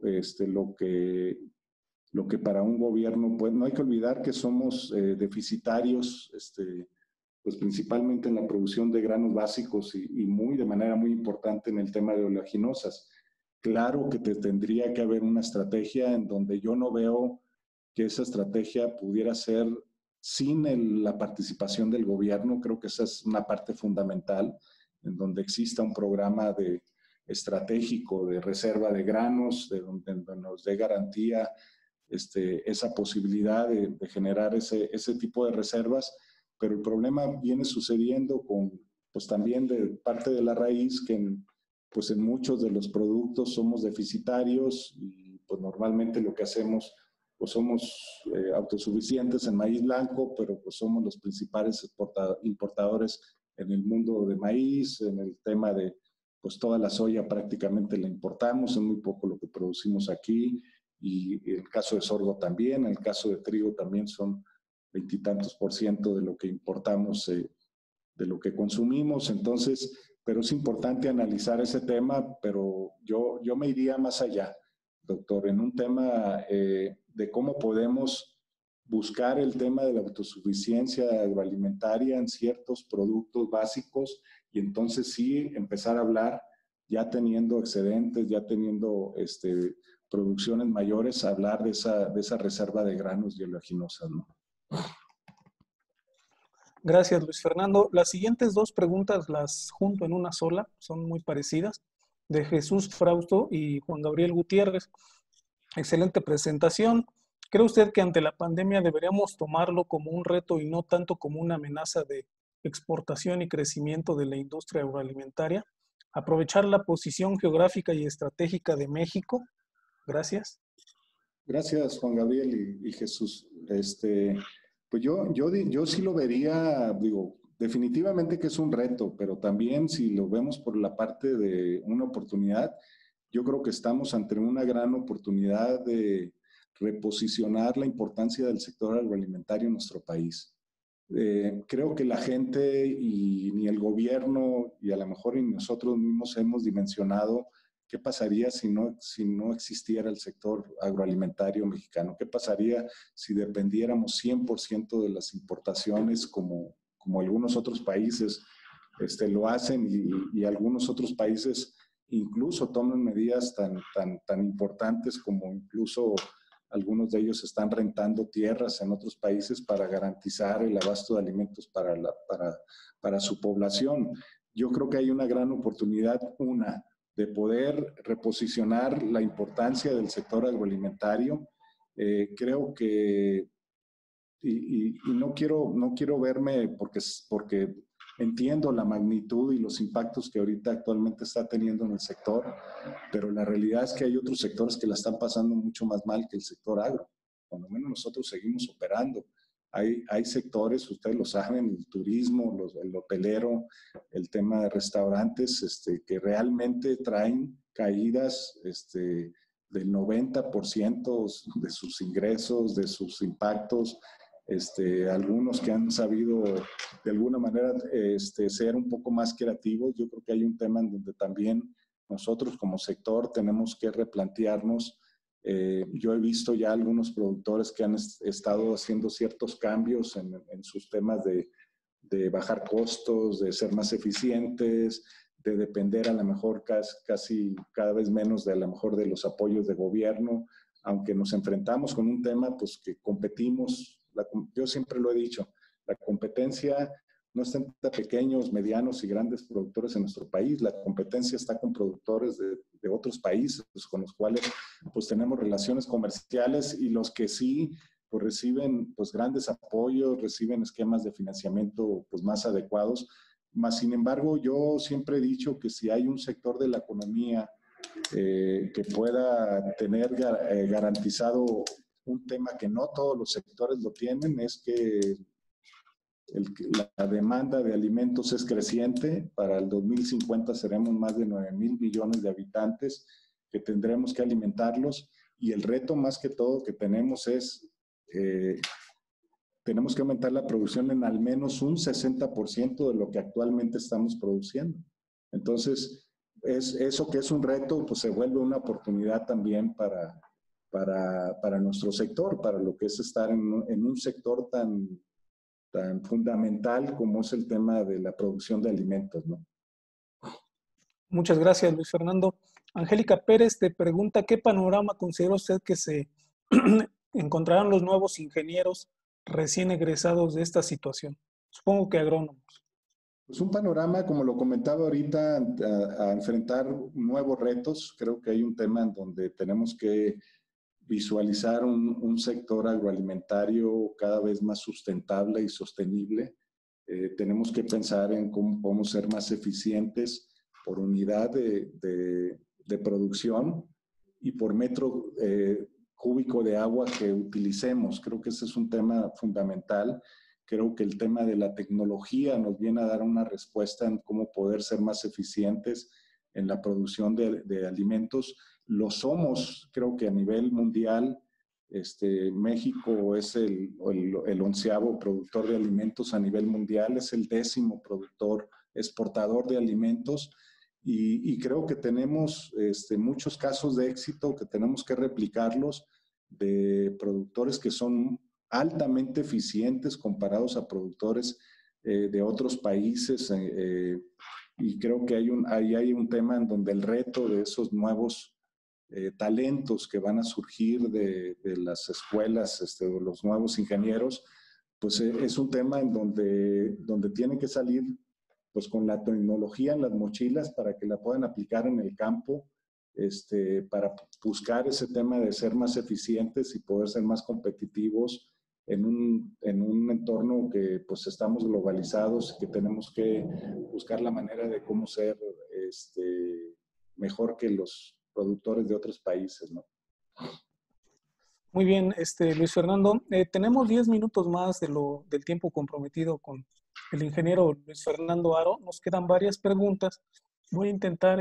lo que para un gobierno, pues no hay que olvidar que somos deficitarios, pues principalmente en la producción de granos básicos y de manera muy importante en el tema de oleaginosas. Claro que tendría que haber una estrategia en donde yo no veo que esa estrategia pudiera ser sin la participación del gobierno. Creo que esa es una parte fundamental, en donde exista un programa estratégico de reserva de granos, donde nos dé garantía esa posibilidad de generar ese tipo de reservas, pero el problema viene sucediendo pues también de parte de la raíz, que pues en muchos de los productos somos deficitarios y pues normalmente lo que hacemos, pues somos autosuficientes en maíz blanco, pero pues somos los principales importadores en el mundo de maíz, en el tema de pues toda la soya prácticamente la importamos, es muy poco lo que producimos aquí, y en el caso de sorgo también, en el caso de trigo también son 20 y tantos % de lo que importamos, de lo que consumimos. Entonces, pero es importante analizar ese tema, pero yo me iría más allá, doctor, en un tema de cómo podemos buscar el tema de la autosuficiencia agroalimentaria en ciertos productos básicos, y entonces sí empezar a hablar, ya teniendo excedentes, ya teniendo producciones mayores, hablar de esa reserva de granos y oleaginosas, ¿no? Gracias, Luis Fernando. Las siguientes dos preguntas las junto en una sola, son muy parecidas, de Jesús Frausto y Juan Gabriel Gutiérrez. Excelente presentación. ¿Cree usted que ante la pandemia deberíamos tomarlo como un reto y no tanto como una amenaza de exportación y crecimiento de la industria agroalimentaria? ¿Aprovechar la posición geográfica y estratégica de México? Gracias. Gracias, Juan Gabriel y Jesús. Pues yo sí lo vería, digo, definitivamente que es un reto, pero también si lo vemos por la parte de una oportunidad, yo creo que estamos ante una gran oportunidad de reposicionar la importancia del sector agroalimentario en nuestro país. Creo que la gente y ni el gobierno y a lo mejor ni nosotros mismos hemos dimensionado qué pasaría si no existiera el sector agroalimentario mexicano. ¿Qué pasaría si dependiéramos 100% de las importaciones como algunos otros países lo hacen, y algunos otros países incluso toman medidas tan importantes como incluso algunos de ellos están rentando tierras en otros países para garantizar el abasto de alimentos para su población? Yo creo que hay una gran oportunidad, de poder reposicionar la importancia del sector agroalimentario. Creo que, y no quiero verme, porque entiendo la magnitud y los impactos que ahorita actualmente está teniendo en el sector, pero la realidad es que hay otros sectores que la están pasando mucho más mal que el sector agro. Por lo menos nosotros seguimos operando. Hay sectores, ustedes lo saben, el turismo, el hotelero, el tema de restaurantes, que realmente traen caídas del 90% de sus ingresos, de sus impactos. Algunos que han sabido de alguna manera ser un poco más creativos. Yo creo que hay un tema en donde también nosotros como sector tenemos que replantearnos. Yo he visto ya algunos productores que han estado haciendo ciertos cambios en sus temas de bajar costos, de ser más eficientes, de depender a lo mejor casi cada vez menos de a lo mejor de los apoyos de gobierno, aunque nos enfrentamos con un tema pues que competimos. Yo siempre lo he dicho, la competencia no está entre pequeños, medianos y grandes productores en nuestro país. La competencia está con productores de otros países con los cuales pues tenemos relaciones comerciales, y los que sí pues reciben pues grandes apoyos, reciben esquemas de financiamiento pues más adecuados. Más sin embargo, yo siempre he dicho que si hay un sector de la economía que pueda tener garantizado un tema que no todos los sectores lo tienen, es que la demanda de alimentos es creciente. Para el 2050 seremos más de 9,000 millones de habitantes que tendremos que alimentarlos, y el reto más que todo que tenemos es tenemos que aumentar la producción en al menos un 60% de lo que actualmente estamos produciendo. Entonces, eso que es un reto, pues se vuelve una oportunidad también para nuestro sector, para lo que es estar en un sector tan fundamental como es el tema de la producción de alimentos, ¿no? Muchas gracias, Luis Fernando. Angélica Pérez te pregunta, ¿qué panorama considera usted que se encontrarán los nuevos ingenieros recién egresados de esta situación? Supongo que agrónomos. Pues un panorama, como lo comentaba ahorita, a enfrentar nuevos retos. Creo que hay un tema en donde tenemos que visualizar un sector agroalimentario cada vez más sustentable y sostenible. Tenemos que pensar en cómo podemos ser más eficientes por unidad de producción y por metro cúbico de agua que utilicemos. Creo que ese es un tema fundamental. Creo que el tema de la tecnología nos viene a dar una respuesta en cómo poder ser más eficientes en la producción de alimentos. Lo somos, creo que a nivel mundial. México es el 11º productor de alimentos a nivel mundial, es el 10º productor exportador de alimentos y creo que tenemos muchos casos de éxito que tenemos que replicarlos de productores que son altamente eficientes comparados a productores de otros países y creo que ahí hay un tema en donde el reto de esos nuevos talentos que van a surgir de las escuelas, de los nuevos ingenieros, pues es un tema en donde tienen que salir pues con la tecnología en las mochilas para que la puedan aplicar en el campo, para buscar ese tema de ser más eficientes y poder ser más competitivos en un entorno que pues estamos globalizados y que tenemos que buscar la manera de cómo ser mejor que los productores de otros países, ¿no? Muy bien, Luis Fernando. Tenemos 10 minutos más del tiempo comprometido con el ingeniero Luis Fernando Haro. Nos quedan varias preguntas. Voy a intentar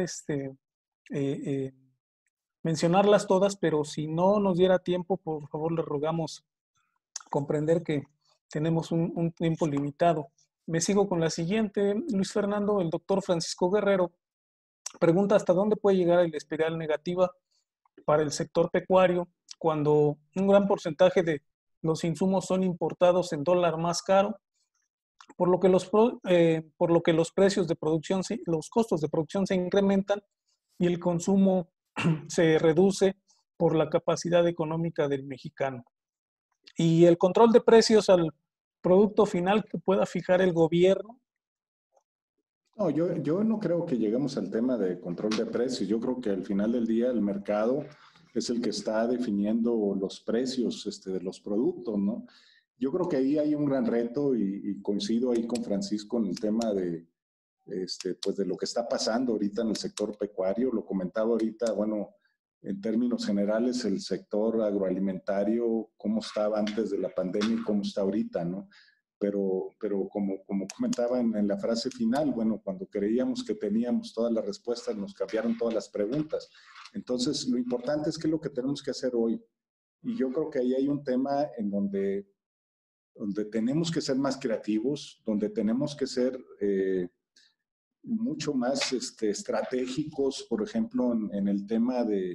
mencionarlas todas, pero si no nos diera tiempo, por favor, le rogamos comprender que tenemos un tiempo limitado. Me sigo con la siguiente. Luis Fernando, el doctor Francisco Guerrero pregunta hasta dónde puede llegar la espiral negativa para el sector pecuario cuando un gran porcentaje de los insumos son importados en dólar más caro, por lo que los precios de producción, los costos de producción se incrementan y el consumo se reduce por la capacidad económica del mexicano. Y el control de precios al producto final que pueda fijar el gobierno. No, yo no creo que lleguemos al tema de control de precios. Yo creo que al final del día el mercado es el que está definiendo los precios de los productos, ¿no? Yo creo que ahí hay un gran reto y coincido ahí con Francisco en el tema pues de lo que está pasando ahorita en el sector pecuario. Lo comentaba ahorita, bueno, en términos generales, el sector agroalimentario, cómo estaba antes de la pandemia y cómo está ahorita, ¿no? Pero como comentaba en la frase final, bueno, cuando creíamos que teníamos todas las respuestas, nos cambiaron todas las preguntas. Entonces, lo importante es qué es lo que tenemos que hacer hoy. Y yo creo que ahí hay un tema en donde tenemos que ser más creativos, donde tenemos que ser mucho más estratégicos, por ejemplo, en el tema de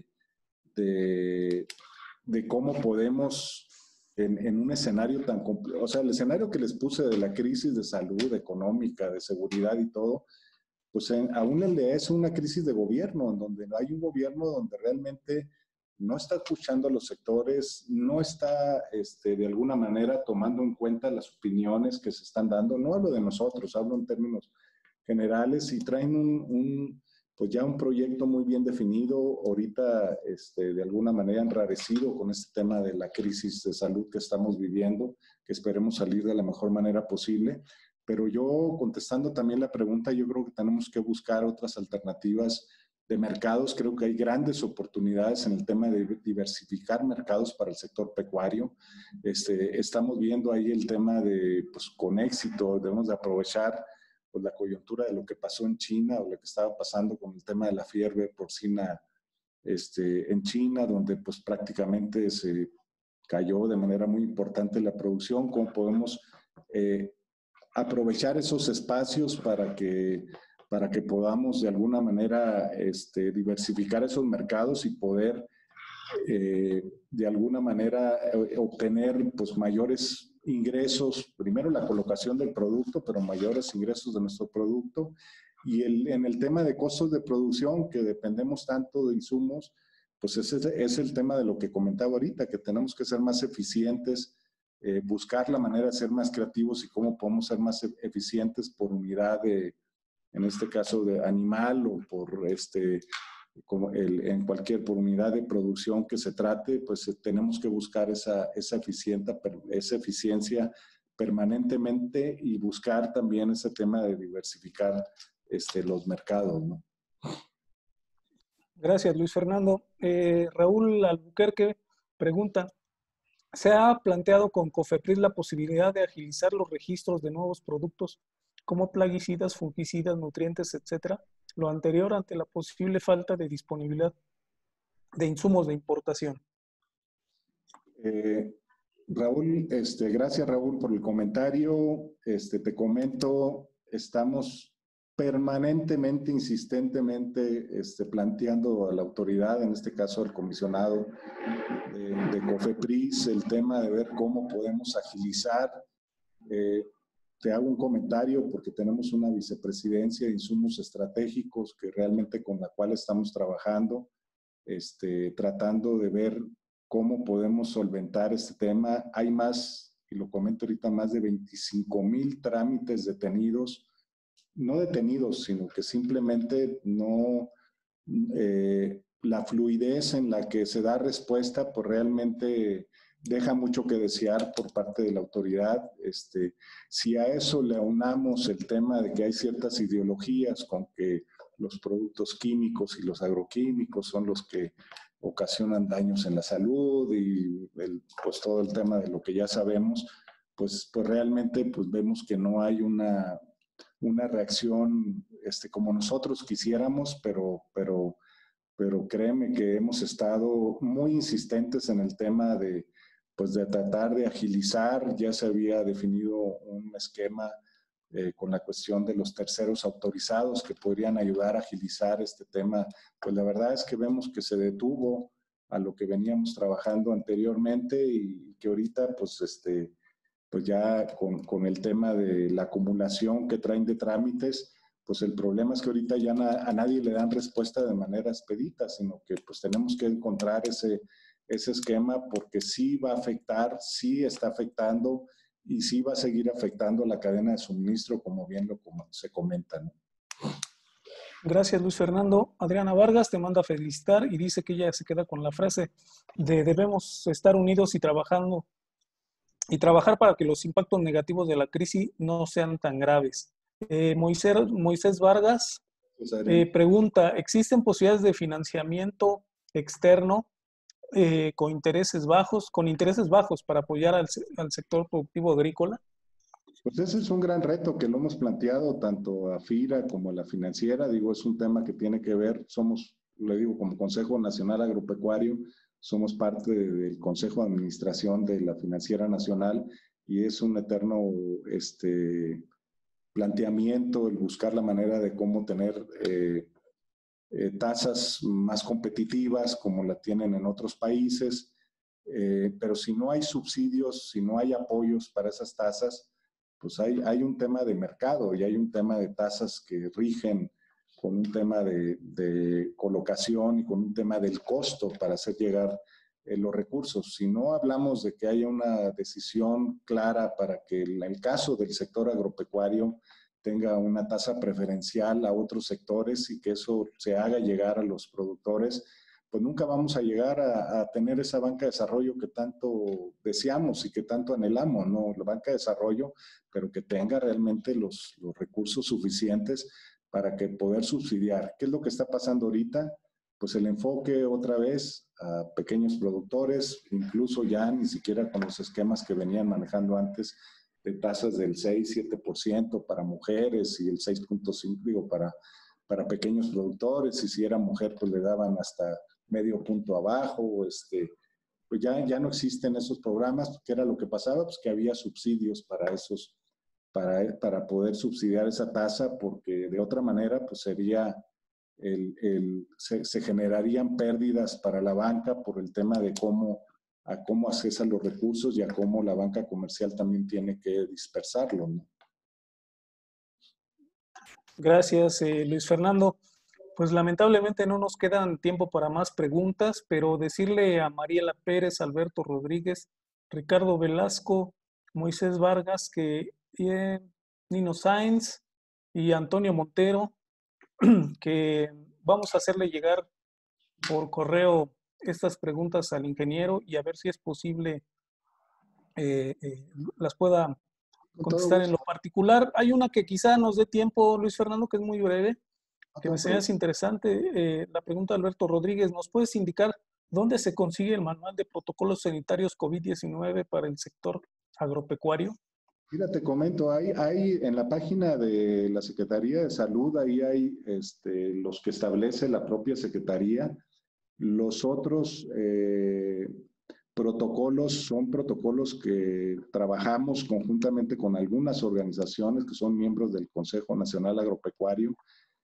cómo podemos en un escenario tan complejo, o sea, el escenario que les puse de la crisis de salud, económica, de seguridad y todo, pues aún es una crisis de gobierno, en donde no hay un gobierno donde realmente no está escuchando a los sectores, no está de alguna manera tomando en cuenta las opiniones que se están dando. No hablo de nosotros, hablo en términos generales y traen pues ya un proyecto muy bien definido, ahorita de alguna manera enrarecido con este tema de la crisis de salud que estamos viviendo, que esperemos salir de la mejor manera posible. Pero yo, contestando también la pregunta, yo creo que tenemos que buscar otras alternativas de mercados. Creo que hay grandes oportunidades en el tema de diversificar mercados para el sector pecuario. Estamos viendo ahí el tema de, pues con éxito, debemos de aprovechar pues, la coyuntura de lo que pasó en China o lo que estaba pasando con el tema de la fiebre porcina en China, donde pues prácticamente se cayó de manera muy importante la producción. ¿Cómo podemos aprovechar esos espacios para que podamos de alguna manera diversificar esos mercados y poder de alguna manera obtener pues mayores ingresos, primero la colocación del producto, pero mayores ingresos de nuestro producto. Y en el tema de costos de producción, que dependemos tanto de insumos, pues ese es el tema de lo que comentaba ahorita, que tenemos que ser más eficientes, buscar la manera de ser más creativos y cómo podemos ser más eficientes por unidad de, en este caso, de animal o por como en cualquier por unidad de producción que se trate, pues tenemos que buscar esa eficiencia permanentemente y buscar también ese tema de diversificar los mercados, ¿no? Gracias, Luis Fernando. Raúl Albuquerque pregunta, ¿se ha planteado con COFEPRIS la posibilidad de agilizar los registros de nuevos productos como plaguicidas, fungicidas, nutrientes, etcétera? Lo anterior ante la posible falta de disponibilidad de insumos de importación. Raúl, gracias Raúl por el comentario. Te comento, estamos permanentemente, insistentemente planteando a la autoridad, en este caso al comisionado de COFEPRIS, el tema de ver cómo podemos agilizar. Te hago un comentario porque tenemos una vicepresidencia de insumos estratégicos que realmente con la cual estamos trabajando, tratando de ver cómo podemos solventar este tema. Hay más, y lo comento ahorita, más de 25,000 trámites detenidos, no detenidos, sino que simplemente no, la fluidez en la que se da respuesta, pues realmente deja mucho que desear por parte de la autoridad. Si a eso le aunamos el tema de que hay ciertas ideologías con que los productos químicos y los agroquímicos son los que ocasionan daños en la salud y pues todo el tema de lo que ya sabemos, pues realmente pues vemos que no hay una reacción como nosotros quisiéramos, pero créeme que hemos estado muy insistentes en el tema de tratar de agilizar. Ya se había definido un esquema con la cuestión de los terceros autorizados que podrían ayudar a agilizar este tema. Pues la verdad es que vemos que se detuvo a lo que veníamos trabajando anteriormente y que ahorita pues ya con el tema de la acumulación que traen de trámites, pues el problema es que ahorita ya a nadie le dan respuesta de manera expedita, sino que pues tenemos que encontrar ese esquema porque sí va a afectar, sí está afectando y sí va a seguir afectando la cadena de suministro, como bien se comenta, ¿no? Gracias, Luis Fernando. Adriana Vargas te manda a felicitar y dice que ella se queda con la frase de debemos estar unidos y trabajar para que los impactos negativos de la crisis no sean tan graves. Moisés Vargas pregunta, ¿existen posibilidades de financiamiento externo con intereses bajos para apoyar al sector productivo agrícola? Pues ese es un gran reto que lo hemos planteado tanto a FIRA como a la financiera. Digo, es un tema que tiene que ver, le digo, como Consejo Nacional Agropecuario, somos parte del Consejo de Administración de la Financiera Nacional y es un eterno planteamiento el buscar la manera de cómo tener tasas más competitivas como la tienen en otros países, pero si no hay subsidios, si no hay apoyos para esas tasas, pues hay un tema de mercado y hay un tema de tasas que rigen con un tema de colocación y con un tema del costo para hacer llegar los recursos. Si no hablamos de que haya una decisión clara para que en el caso del sector agropecuario tenga una tasa preferencial a otros sectores y que eso se haga llegar a los productores, pues nunca vamos a llegar a tener esa banca de desarrollo que tanto deseamos y que tanto anhelamos, ¿no? La banca de desarrollo, pero que tenga realmente los recursos suficientes para que poder subsidiar. ¿Qué es lo que está pasando ahorita? Pues el enfoque otra vez a pequeños productores, incluso ya ni siquiera con los esquemas que venían manejando antes, de tasas del 6-7% para mujeres y el 6.5% digo, para pequeños productores, y si era mujer pues le daban hasta medio punto abajo, pues ya no existen esos programas. ¿Qué era lo que pasaba? Pues que había subsidios para esos, para poder subsidiar esa tasa, porque de otra manera pues sería, se generarían pérdidas para la banca por el tema de cómo accesa los recursos y a cómo la banca comercial también tiene que dispersarlo, ¿no? Gracias, Luis Fernando. Pues lamentablemente no nos quedan tiempo para más preguntas, pero decirle a Mariela Pérez, Alberto Rodríguez, Ricardo Velasco, Moisés Vargas, Nino Sáenz y Antonio Montero, que vamos a hacerle llegar por correo estas preguntas al ingeniero y a ver si es posible las pueda Con todo contestar en lo gusto. particular. Hay una que quizá nos dé tiempo, Luis Fernando, que es muy breve, No que tengo me problema. hace interesante. La pregunta de Alberto Rodríguez, ¿nos puedes indicar dónde se consigue el manual de protocolos sanitarios COVID-19 para el sector agropecuario? Mira, te comento, hay en la página de la Secretaría de Salud, ahí hay los que establece la propia Secretaría. Los otros protocolos son protocolos que trabajamos conjuntamente con algunas organizaciones que son miembros del Consejo Nacional Agropecuario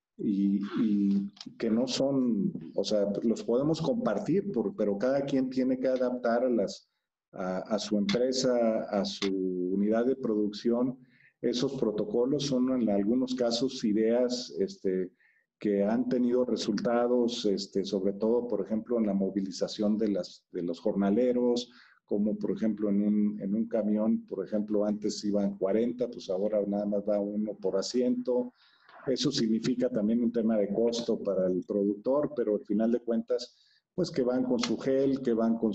y que no son, o sea, los podemos compartir, pero cada quien tiene que adaptar a su empresa, a su unidad de producción. Esos protocolos son en algunos casos ideas que han tenido resultados, sobre todo, por ejemplo, en la movilización de los jornaleros, como por ejemplo en un camión, por ejemplo, antes iban 40, pues ahora nada más va uno por asiento. Eso significa también un tema de costo para el productor, pero al final de cuentas, pues que van con su gel, que van con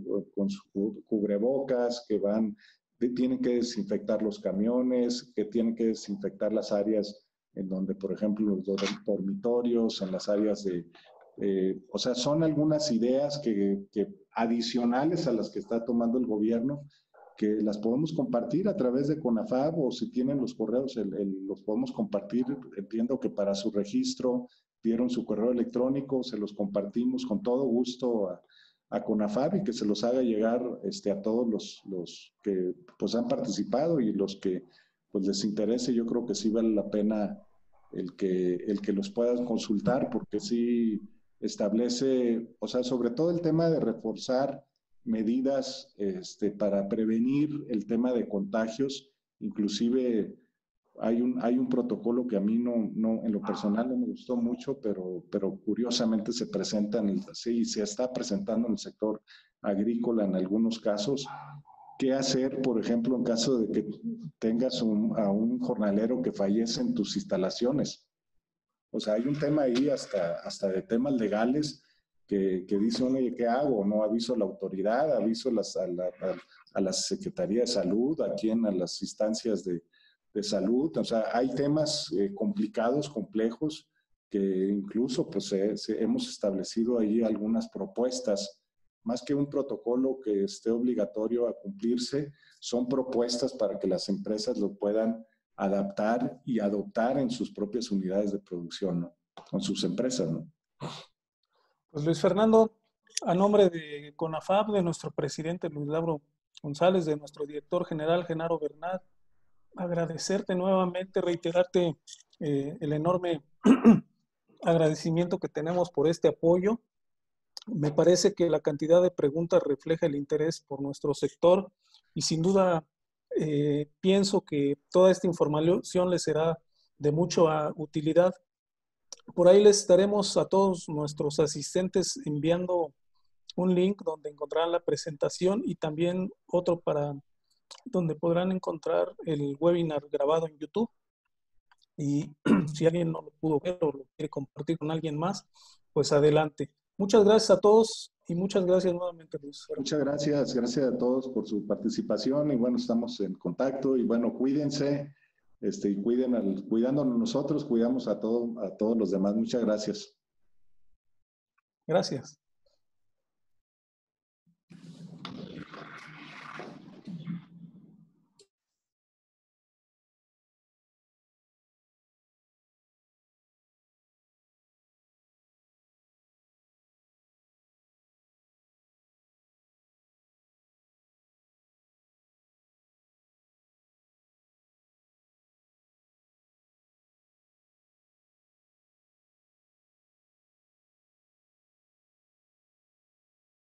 su cubrebocas, que van, tienen que desinfectar los camiones, que tienen que desinfectar las áreas en donde, por ejemplo, los dormitorios, en las áreas o sea, son algunas ideas que adicionales a las que está tomando el gobierno, que las podemos compartir a través de CONAFAB o si tienen los correos, los podemos compartir. Entiendo que para su registro dieron su correo electrónico, se los compartimos con todo gusto a CONAFAB y que se los haga llegar a todos los que pues han participado y los que pues les interese. Yo creo que sí vale la pena el que los puedan consultar porque sí establece, o sea, sobre todo el tema de reforzar medidas para prevenir el tema de contagios. Inclusive hay un protocolo que a mí en lo personal no me gustó mucho, pero curiosamente se presenta sí, se está presentando en el sector agrícola en algunos casos. ¿Qué hacer, por ejemplo, en caso de que tengas a un jornalero que fallece en tus instalaciones? O sea, hay un tema ahí hasta de temas legales que dice uno, oye, ¿qué hago? No aviso a la autoridad, aviso a la Secretaría de Salud, a las instancias de salud. O sea, hay temas complicados, complejos, que incluso pues hemos establecido ahí algunas propuestas, más que un protocolo que esté obligatorio a cumplirse, son propuestas para que las empresas lo puedan adaptar y adoptar en sus propias unidades de producción, ¿no? Con sus empresas, ¿no? Pues Luis Fernando, a nombre de CONAFAB, de nuestro presidente Luis Lauro González, de nuestro director general Genaro Bernat, agradecerte nuevamente, reiterarte el enorme agradecimiento que tenemos por este apoyo. Me parece que la cantidad de preguntas refleja el interés por nuestro sector y sin duda pienso que toda esta información les será de mucha utilidad. Por ahí les estaremos a todos nuestros asistentes enviando un link donde encontrarán la presentación y también otro para donde podrán encontrar el webinar grabado en YouTube. Y si alguien no lo pudo ver o lo quiere compartir con alguien más, pues adelante. Muchas gracias a todos y muchas gracias nuevamente, Luis. Muchas gracias, gracias a todos por su participación y bueno, estamos en contacto y bueno, cuídense y cuidándonos nosotros, cuidamos a todos los demás. Muchas gracias. Gracias.